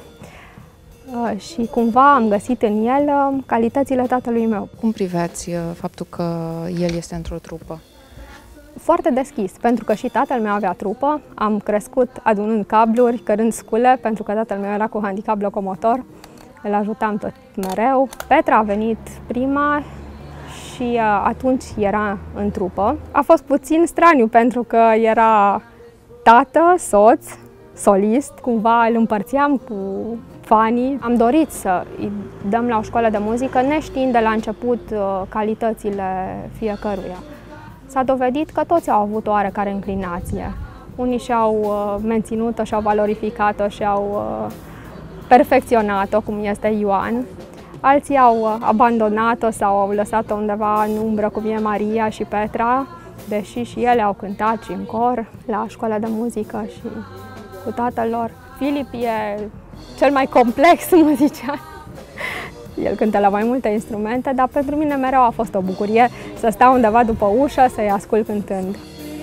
Speaker 10: Și cumva am găsit în el calitățile tatălui meu.
Speaker 7: Cum priveați faptul că el este într-o trupă?
Speaker 10: Foarte deschis, pentru că și tatăl meu avea trupă. Am crescut adunând cabluri, cărând scule, pentru că tatăl meu era cu handicap locomotor. Îl ajutam tot mereu. Petra a venit prima și atunci era în trupă. A fost puțin straniu, pentru că era tată, soț, solist. Cumva îl împărțeam cu fanii. Am dorit să îi dăm la o școală de muzică, neștiind de la început calitățile fiecăruia. S-a dovedit că toți au avut o oarecare înclinație. Unii și-au menținut-o, și-au valorificat-o, și-au perfecționat-o, cum este Ioan. Alții au abandonat-o sau au lăsat-o undeva în umbră, cum e Maria și Petra, deși și ele au cântat și în cor la școala de muzică și cu tatăl lor. Filip e cel mai complex muzician. El cântă la mai multe instrumente, dar pentru mine mereu a fost o bucurie să stau undeva după ușă, să-i ascult cântând.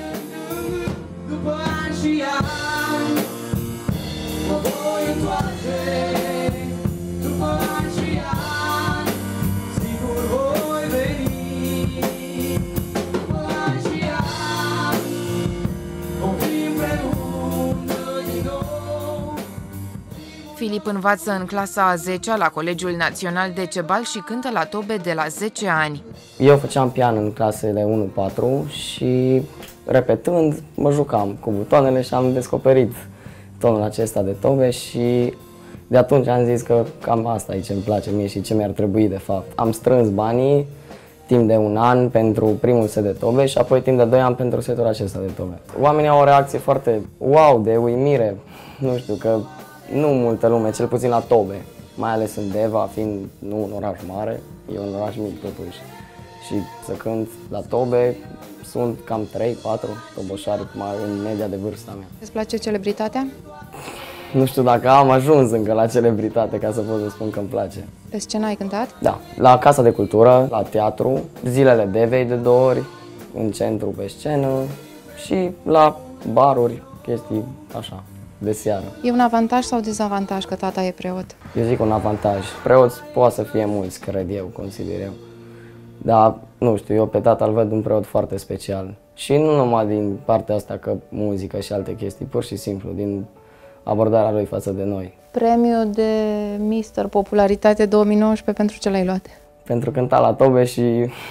Speaker 1: Filip învață în clasa a 10-a la Colegiul Național Decebal și cântă la tobe de la 10 ani.
Speaker 11: Eu făceam pian în clasele 1-4 și repetând mă jucam cu butoanele și am descoperit tonul acesta de tobe și de atunci am zis că cam asta e ce îmi place mie și ce mi-ar trebui de fapt. Am strâns banii timp de 1 an pentru primul set de tobe și apoi timp de 2 ani pentru setul acesta de tobe. Oamenii au o reacție foarte wow, de uimire, nu știu, că nu multă lume, cel puțin la tobe, mai ales în Deva, fiind nu un oraș mare, e un oraș mic totuși. Și să cânt la tobe, sunt cam 3-4 toboșari în media de vârsta mea.
Speaker 7: Îți place celebritatea?
Speaker 11: Nu știu dacă am ajuns încă la celebritate ca să pot să spun că îmi place.
Speaker 7: Pe scenă ai cântat?
Speaker 11: Da, la Casa de Cultură, la teatru, zilele Devei de 2 ori, în centru pe scenă și la baruri, chestii așa, de seară.
Speaker 7: E un avantaj sau dezavantaj că tata e preot?
Speaker 11: Eu zic un avantaj. Preoți poate să fie mulți, cred eu, consider eu. Dar, nu știu, eu pe tata îl văd un preot foarte special. Și nu numai din partea asta că muzică și alte chestii, pur și simplu, din abordarea lui față de noi.
Speaker 7: Premiul de Mister Popularitate 2019, pentru ce l-ai luat?
Speaker 11: Pentru cânta la tobe și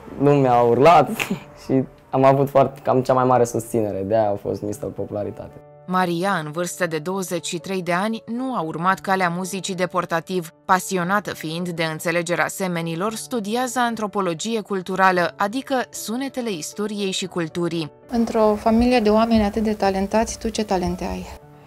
Speaker 11: lumea a urlat și am avut cam cea mai mare susținere, de aia a fost Mr. Popularitate.
Speaker 1: Maria, în vârstă de 23 de ani, nu a urmat calea muzicii de portativ. Pasionată fiind de înțelegerea semenilor, studiază antropologie culturală, adică sunetele istoriei și culturii.
Speaker 7: Într-o familie de oameni atât de talentați, tu ce talente ai?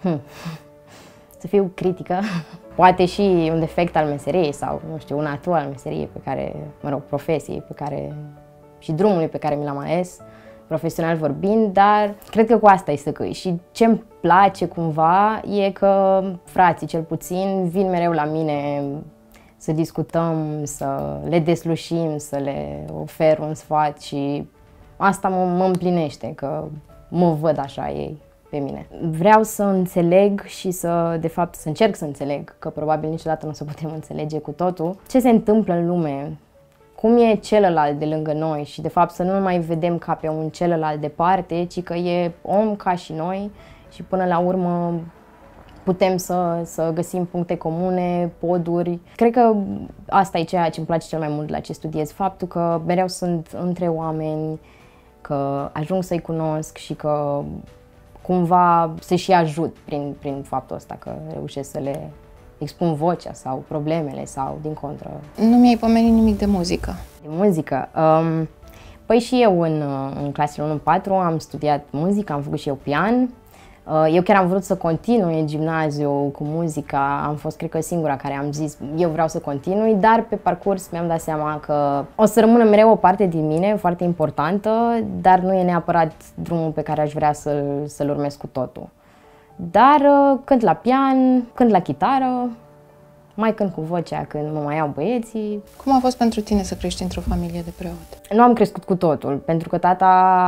Speaker 12: Să fiu critică, poate și un defect al meseriei sau, nu știu, un atu al meseriei pe care, profesiei pe care și drumului pe care mi l-am ales, profesional vorbind, dar cred că cu asta e săcăi. Și ce-mi place cumva e că frații, cel puțin, vin mereu la mine să discutăm, să le deslușim, să le ofer un sfat și asta mă împlinește, că mă văd așa ei pe mine. Vreau să înțeleg și de fapt, să încerc să înțeleg, că probabil niciodată nu o să putem înțelege cu totul, ce se întâmplă în lume, cum e celălalt de lângă noi și de fapt să nu mai vedem ca pe un celălalt departe, ci că e om ca și noi și până la urmă putem să găsim puncte comune, poduri. Cred că asta e ceea ce îmi place cel mai mult la ce studiez, faptul că mereu sunt între oameni, că ajung să-i cunosc și că cumva se și ajut prin faptul ăsta, că reușesc să le expun vocea sau problemele sau din contră.
Speaker 7: Nu mi-ai pomenit nimic de muzică.
Speaker 12: De muzică? Păi și eu în clasele 1-4 am studiat muzică, am făcut și eu pian. Eu chiar am vrut să continui în gimnaziu cu muzica, am fost, cred că, singura care am zis eu vreau să continui, dar pe parcurs mi-am dat seama că o să rămână mereu o parte din mine foarte importantă, dar nu e neapărat drumul pe care aș vrea să-l urmez cu totul. Dar cânt la pian, cânt la chitară, mai cânt cu vocea când mă mai iau băieții.
Speaker 7: Cum a fost pentru tine să crești într-o familie de preot?
Speaker 12: Nu am crescut cu totul, pentru că tata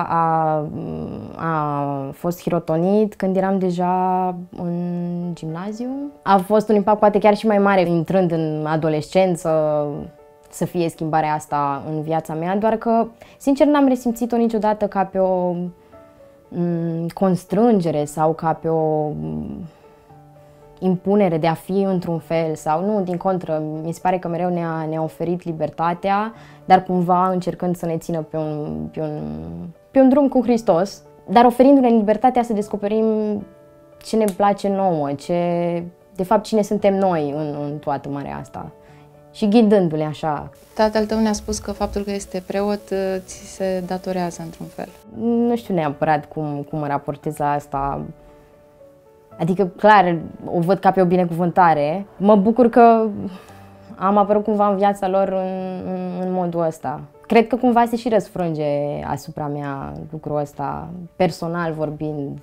Speaker 12: a fost hirotonit când eram deja în gimnaziu. A fost un impact poate chiar și mai mare intrând în adolescență, să fie schimbarea asta în viața mea, doar că, sincer, n-am resimțit-o niciodată ca pe o constrângere sau ca pe o impunere de a fi într-un fel sau nu, din contră, mi se pare că mereu ne-a oferit libertatea, dar cumva încercând să ne țină pe un drum cu Hristos, dar oferindu-ne libertatea să descoperim ce ne place nouă, de fapt cine suntem noi în toată marea asta și ghidându-le așa.
Speaker 7: Tatăl tău ne-a spus că faptul că este preot ți se datorează într-un fel.
Speaker 12: Nu știu neapărat cum mă raportez la asta. Adică, clar, o văd ca pe o binecuvântare. Mă bucur că am apărut cumva în viața lor în modul ăsta. Cred că cumva se și răsfrânge asupra mea lucrul ăsta, personal vorbind,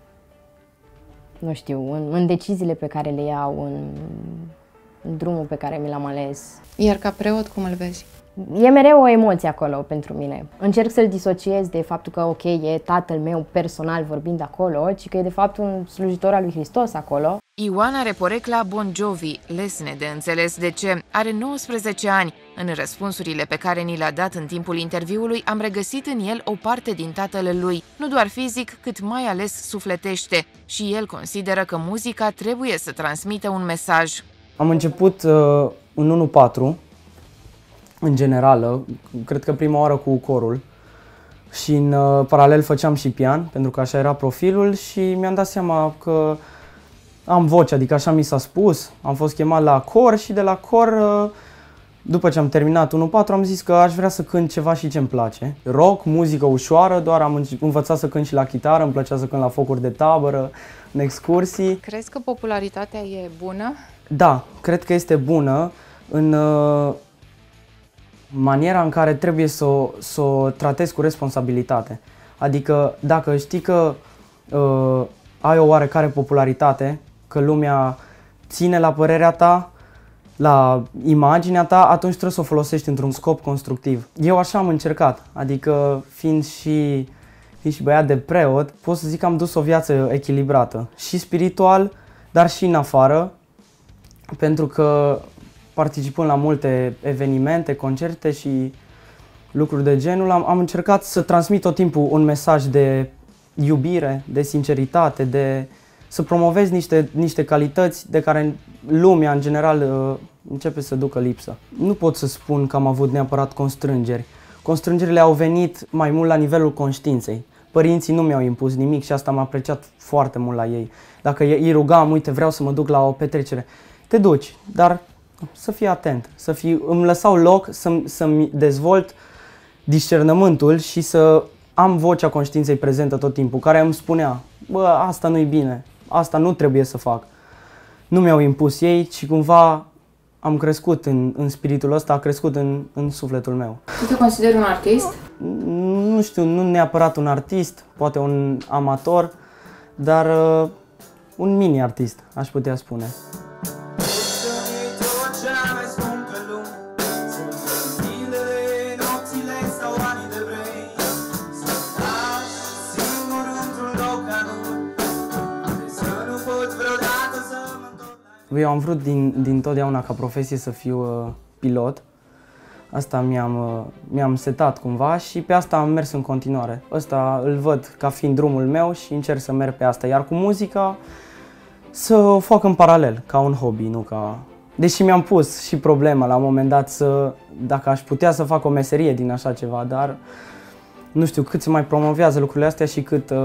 Speaker 12: nu știu, în deciziile pe care le iau, în drumul pe care mi l-am ales.
Speaker 7: Iar ca preot, cum îl vezi?
Speaker 12: E mereu o emoție acolo pentru mine. Încerc să-l disociez de faptul că, ok, e tatăl meu personal vorbind acolo, ci că e de fapt un slujitor al lui Hristos acolo.
Speaker 1: Ioana are porecla Bon Jovi, lesne de înțeles de ce. Are 19 ani. În răspunsurile pe care ni le-a dat în timpul interviului, am regăsit în el o parte din tatăl lui, nu doar fizic, cât mai ales sufletește. Și el consideră că muzica trebuie să transmită un mesaj.
Speaker 2: Am început în 1-4, în generală, cred că prima oară cu corul și în paralel făceam și pian, pentru că așa era profilul și mi-am dat seama că am voce, adică așa mi s-a spus, am fost chemat la cor și de la cor, după ce am terminat 1-4, am zis că aș vrea să cânt ceva și ce-mi place. Rock, muzică ușoară, doar am învățat să cânt și la chitară, îmi plăcea să cânt la focuri de tabără, în excursii.
Speaker 7: Crezi că popularitatea e bună?
Speaker 2: Da, cred că este bună în maniera în care trebuie să o tratezi cu responsabilitate. Adică dacă știi că ai o oarecare popularitate, că lumea ține la părerea ta, la imaginea ta, atunci trebuie să o folosești într-un scop constructiv. Eu așa am încercat, adică fiind și băiat de preot, pot să zic că am dus o viață echilibrată, și spiritual, dar și în afară, pentru că participând la multe evenimente, concerte și lucruri de genul, am încercat să transmit tot timpul un mesaj de iubire, de sinceritate, să promovez niște calități de care lumea în general începe să ducă lipsă. Nu pot să spun că am avut neapărat constrângeri.
Speaker 13: Constrângerile au venit mai mult la nivelul conștiinței. Părinții nu mi-au impus nimic și asta m-a apreciat foarte mult la ei. Dacă îi rugam, uite, vreau să mă duc la o petrecere, te duci, dar să fii atent, îmi lăsau loc să-mi dezvolt discernământul și să am vocea conștiinței prezentă tot timpul, care îmi spunea, bă, asta nu-i bine, asta nu trebuie să fac. Nu mi-au impus ei, ci cumva am crescut în spiritul ăsta, a crescut în sufletul meu.
Speaker 7: Tu te consideri un artist?
Speaker 13: Nu știu, nu neapărat un artist, poate un amator, dar un mini-artist, aș putea spune. Eu am vrut din totdeauna ca profesie să fiu pilot. Asta mi-am setat cumva și pe asta am mers în continuare. Ăsta îl văd ca fiind drumul meu și încerc să merg pe asta. Iar cu muzica să o fac în paralel, ca un hobby, nu ca... Deși mi-am pus și problema la un moment dat dacă aș putea să fac o meserie din așa ceva, dar nu știu cât se mai promovează lucrurile astea și cât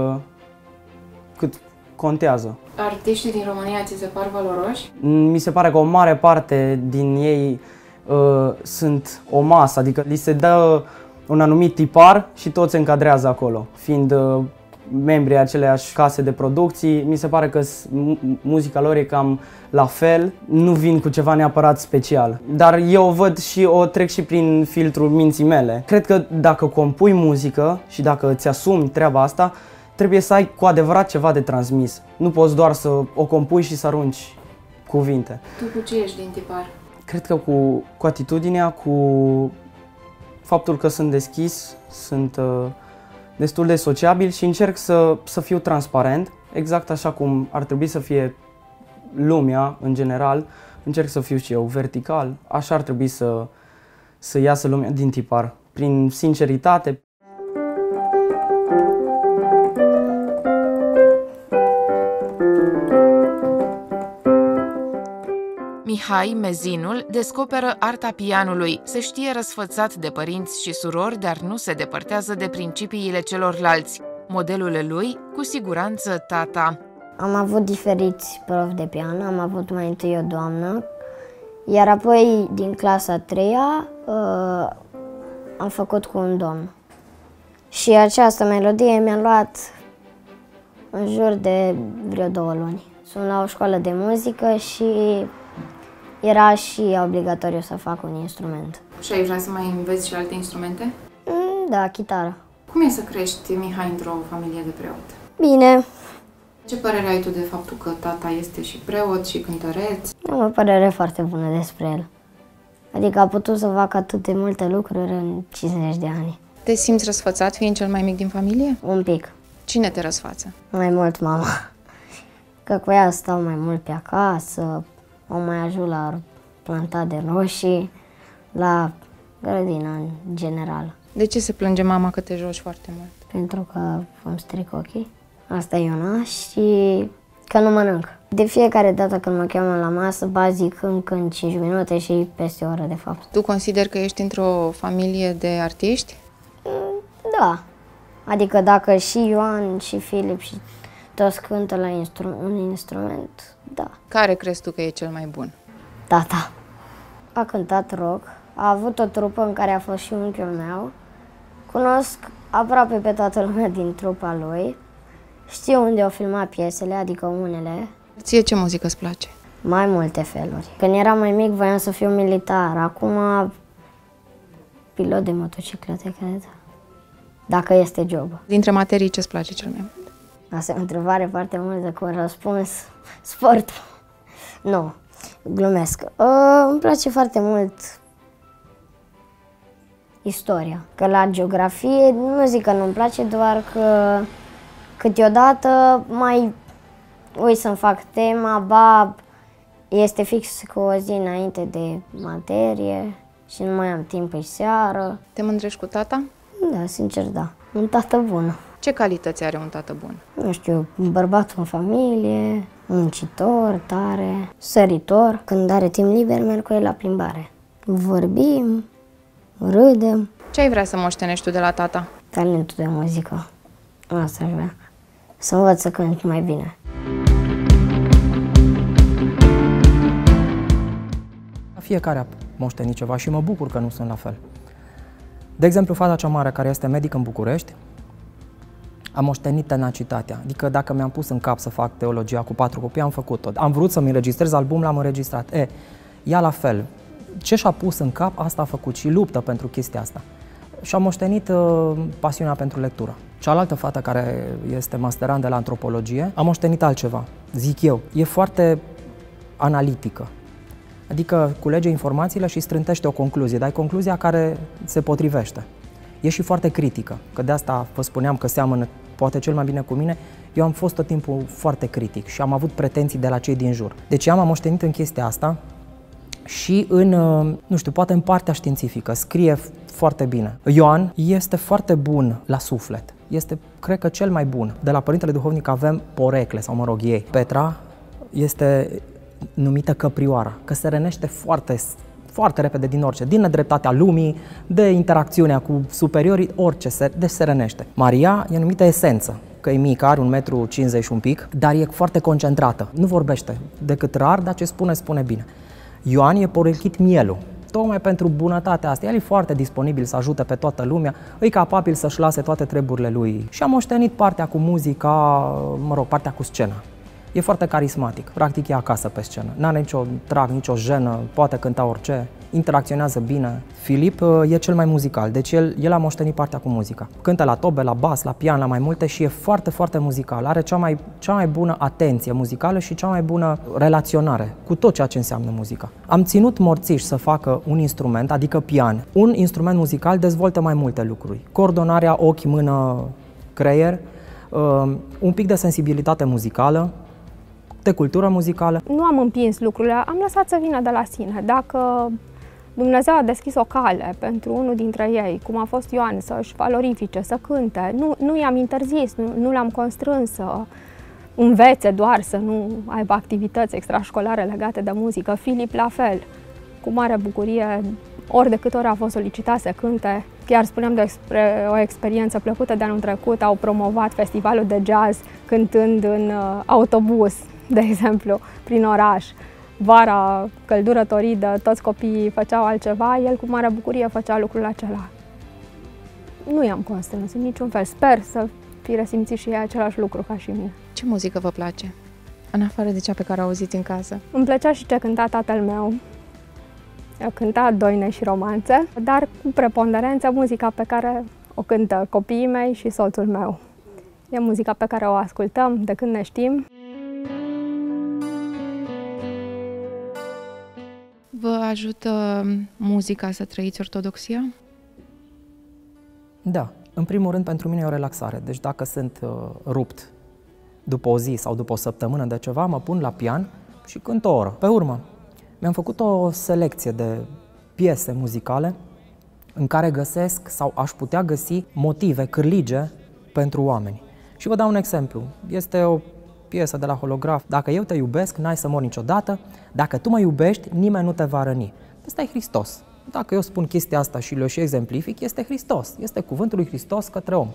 Speaker 13: contează.
Speaker 7: Artiștii din România ți se par valoroși?
Speaker 13: Mi se pare că o mare parte din ei sunt o masă, adică li se dă un anumit tipar și toți se încadrează acolo. Fiind membrii aceleași case de producții, mi se pare că muzica lor e cam la fel, nu vin cu ceva neapărat special. Dar eu o văd și o trec și prin filtrul minții mele. Cred că dacă compui muzică și dacă îți asumi treaba asta, trebuie să ai cu adevărat ceva de transmis. Nu poți doar să o compui și să arunci cuvinte.
Speaker 7: Tu cu ce ești din tipar?
Speaker 13: Cred că cu atitudinea, cu faptul că sunt deschis, sunt destul de sociabil și încerc să fiu transparent, exact așa cum ar trebui să fie lumea în general, încerc să fiu și eu vertical, așa ar trebui să iasă lumea din tipar, prin sinceritate.
Speaker 1: Mihai, mezinul, descoperă arta pianului, se știe răsfățat de părinți și surori, dar nu se depărtează de principiile celorlalți. Modelul lui, cu siguranță, tata.
Speaker 14: Am avut diferiți profi de pian, am avut mai întâi o doamnă, iar apoi din clasa a 3-a am făcut cu un domn. Și această melodie mi-a luat în jur de vreo 2 luni. Sunt la o școală de muzică și era și obligatoriu să fac un instrument.
Speaker 7: Și ai vrea să mai înveți și alte instrumente?
Speaker 14: Da, chitară.
Speaker 7: Cum e să crești, Mihai, într-o familie de preot?
Speaker 14: Bine.
Speaker 7: Ce părere ai tu de faptul că tata este și preot și cântăreț?
Speaker 14: Am o părere foarte bună despre el. Adică a putut să facă atât de multe lucruri în 50 de ani.
Speaker 7: Te simți răsfățat fiind cel mai mic din familie?
Speaker 14: Un pic.
Speaker 7: Cine te răsfață?
Speaker 14: Mai mult mama. Că cu ea stau mai mult pe acasă, o mai ajut la plantat de roșii, la grădina în general.
Speaker 7: De ce se plânge mama că te joci foarte mult?
Speaker 14: Pentru că îmi stric ochii. Asta e una și că nu mănânc. De fiecare dată când mă cheamă la masă, zic încă în 5 minute și peste o oră de fapt.
Speaker 7: Tu consideri că ești într-o familie de artiști?
Speaker 14: Da. Adică dacă și Ioan și Filip și toți cântă la un instrument, da.
Speaker 7: Care crezi tu că e cel mai bun?
Speaker 14: Tata. A cântat rock, a avut o trupă în care a fost și unchiul meu. Cunosc aproape pe toată lumea din trupa lui. Știu unde au filmat piesele, adică unele.
Speaker 7: Ție ce muzică îți place?
Speaker 14: Mai multe feluri. Când eram mai mic voiam să fiu militar, acum pilot de motociclete, cred. Dacă este job.
Speaker 7: Dintre materii ce îți place cel mai mult?
Speaker 14: Asta e o întrebare foarte multă cu un răspuns. Sport. Nu, glumesc. Îmi place foarte mult istoria. Că la geografie nu zic că nu-mi place, doar că câteodată mai uit să-mi fac tema, este fix cu o zi înainte de materie și nu mai am timp pe seară.
Speaker 7: Te mândrești cu tata?
Speaker 14: Da, sincer da. Un tată bun.
Speaker 7: Ce calități are un tată bun?
Speaker 14: Nu știu, un bărbat în familie, muncitor, tare, săritor. Când are timp liber, merg cu el la plimbare. Vorbim, râdem.
Speaker 7: Ce ai vrea să moștenești tu de la tata?
Speaker 14: Talentul de muzică. Asta aș vrea. Să învăț să cânt mai bine.
Speaker 2: Fiecare a moștenit ceva și mă bucur că nu sunt la fel. De exemplu, fata cea mare, care este medic în București, a moștenit tenacitatea. Adică dacă mi-am pus în cap să fac teologia cu 4 copii, am făcut-o. Am vrut să-mi înregistrez album, l-am înregistrat. Ea la fel. Ce și-a pus în cap, asta a făcut și luptă pentru chestia asta. Și-a moștenit pasiunea pentru lectură. Cealaltă fată, care este masterand de la antropologie, a moștenit altceva, zic eu. E foarte analitică. Adică culege informațiile și strântește o concluzie, dar e concluzia care se potrivește. E și foarte critică, că de asta vă spuneam că seamănă poate cel mai bine cu mine. Eu am fost tot timpul foarte critic și am avut pretenții de la cei din jur. Deci am moștenit în chestia asta și în, nu știu, poate în partea științifică, scrie foarte bine. Ioan este foarte bun la suflet, este, cred că, cel mai bun. De la Părintele Duhovnic avem porecle, sau mă rog ei. Petra este numită căprioara, că se rănește foarte repede din orice, din nedreptatea lumii, de interacțiunea cu superiorii, orice, deci se rănește. Maria e numită esență, că e mică, are 1,50 m și un pic, dar e foarte concentrată. Nu vorbește decât rar, dar ce spune, spune bine. Ioan e porechit mielul, tocmai pentru bunătatea asta. El e foarte disponibil să ajute pe toată lumea, e capabil să-și lase toate treburile lui. Și a moștenit partea cu muzica, mă rog, partea cu scena. E foarte carismatic, practic e acasă pe scenă. N-are nicio drag, nicio jenă, poate cânta orice, interacționează bine. Filip e cel mai muzical, deci el a moștenit partea cu muzica. Cântă la tobe, la bas, la pian, la mai multe și e foarte, foarte muzical. Are cea mai bună atenție muzicală și cea mai bună relaționare cu tot ceea ce înseamnă muzica. Am ținut morțiș să facă un instrument, adică pian. Un instrument muzical dezvoltă mai multe lucruri. Coordonarea ochi, mână, creier, un pic de sensibilitate muzicală, de cultură muzicală.
Speaker 10: Nu am împins lucrurile, am lăsat să vină de la sine. Dacă Dumnezeu a deschis o cale pentru unul dintre ei, cum a fost Ioan, să-și valorifice, să cânte, nu i-am interzis, nu l-am constrâns să învețe doar, să nu aibă activități extrașcolare legate de muzică. Filip la fel, cu mare bucurie, ori de câte ori a fost solicitat să cânte. Chiar spuneam despre o experiență plăcută de anul trecut, au promovat festivalul de jazz cântând în autobuz, de exemplu, prin oraș. Vara, căldură toridă, toți copiii făceau altceva, el cu mare bucurie făcea lucrul acela. Nu i-am constrâns în niciun fel. Sper să fi resimțit și ei același lucru ca și mine.
Speaker 7: Ce muzică vă place, în afară de cea pe care o auziți în casă?
Speaker 10: Îmi plăcea și ce cânta tatăl meu. Eu cânta doine și romanțe, dar cu preponderență muzica pe care o cântă copiii mei și soțul meu. E muzica pe care o ascultăm de când ne știm.
Speaker 7: Vă ajută muzica să trăiți ortodoxia?
Speaker 2: Da. În primul rând, pentru mine e o relaxare. Deci dacă sunt rupt după o zi sau după o săptămână de ceva, mă pun la pian și cânt o oră. Pe urmă, mi-am făcut o selecție de piese muzicale în care găsesc sau aș putea găsi motive, cârlige pentru oameni. Și vă dau un exemplu. Este o piesă de la Holograf. Dacă eu te iubesc, n-ai să mor niciodată. Dacă tu mă iubești, nimeni nu te va răni. Ăsta e Hristos. Dacă eu spun chestia asta și le-o și exemplific, este Hristos. Este cuvântul lui Hristos către om.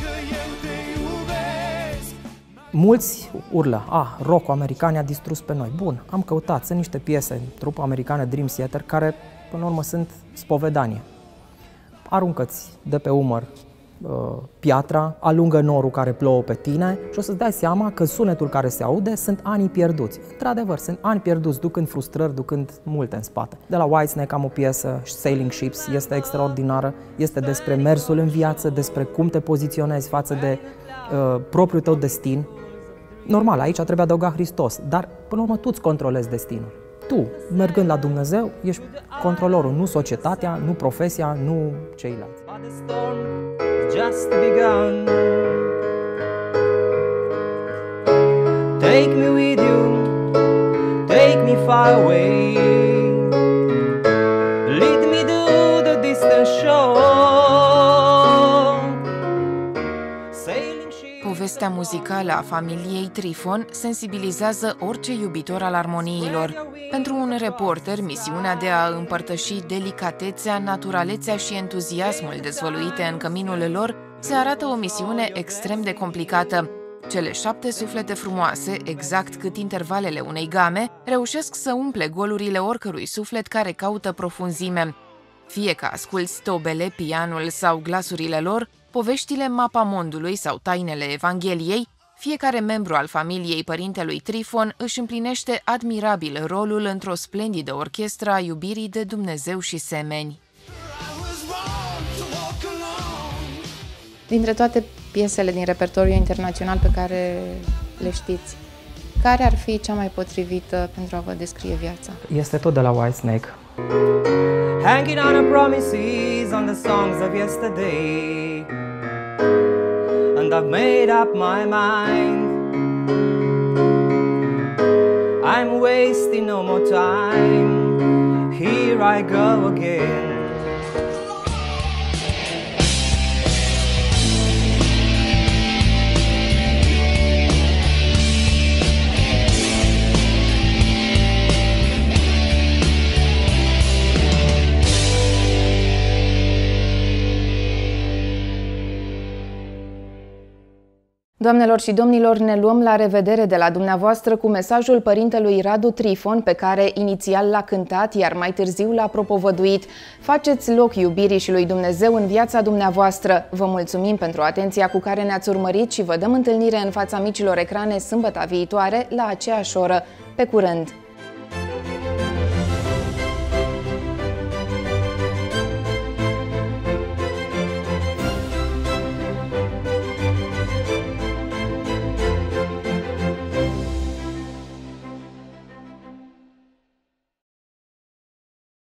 Speaker 2: Mulți urlă, rock-ul american ne-a distrus pe noi. Bun, am căutat, sunt niște piese, trupa americană Dream Theater, care până la urmă sunt spovedanie. Aruncă-ți de pe umăr piatra, alungă norul care plouă pe tine și o să-ți dai seama că sunetul care se aude sunt anii pierduți. Într-adevăr, sunt ani pierduți, ducând frustrări, ducând multe în spate. De la Whitesnake am o piesă, Sailing Ships, este extraordinară, este despre mersul în viață, despre cum te poziționezi față de propriul tău destin. Normal, aici trebuie adăugat Hristos, dar până la urmă tu îți controlezi destinul. Tu, mergând la Dumnezeu, ești controlorul, nu societatea, nu profesia, nu ceilalți.
Speaker 3: Just begun. Take me with you, take me far away. Lead me to the distant shore.
Speaker 1: povestea muzicală a familiei Trifon sensibilizează orice iubitor al armoniilor. Pentru un reporter, misiunea de a împărtăși delicatețea, naturalețea și entuziasmul dezvăluite în căminul lor se arată o misiune extrem de complicată. Cele 7 suflete frumoase, exact cât intervalele unei game, reușesc să umple golurile oricărui suflet care caută profunzime. Fie că asculți tobele, pianul sau glasurile lor, poveștile mapamondului sau tainele Evangheliei, fiecare membru al familiei părintelui Trifon își împlinește admirabil rolul într-o splendidă orchestră a iubirii de Dumnezeu și semeni.
Speaker 7: Dintre toate piesele din repertoriul internațional pe care le știți, care ar fi cea mai potrivită pentru a vă descrie viața?
Speaker 2: Este tot de la Whitesnake.
Speaker 3: Hanging on our promises on the songs of yesterday, and I've made up my mind. I'm wasting no more time. Here I go again.
Speaker 1: Doamnelor și domnilor, ne luăm la revedere de la dumneavoastră cu mesajul părintelui Radu Trifon, pe care inițial l-a cântat, iar mai târziu l-a propovăduit. Faceți loc iubirii și lui Dumnezeu în viața dumneavoastră. Vă mulțumim pentru atenția cu care ne-ați urmărit și vă dăm întâlnire în fața micilor ecrane sâmbăta viitoare la aceeași oră. Pe curând!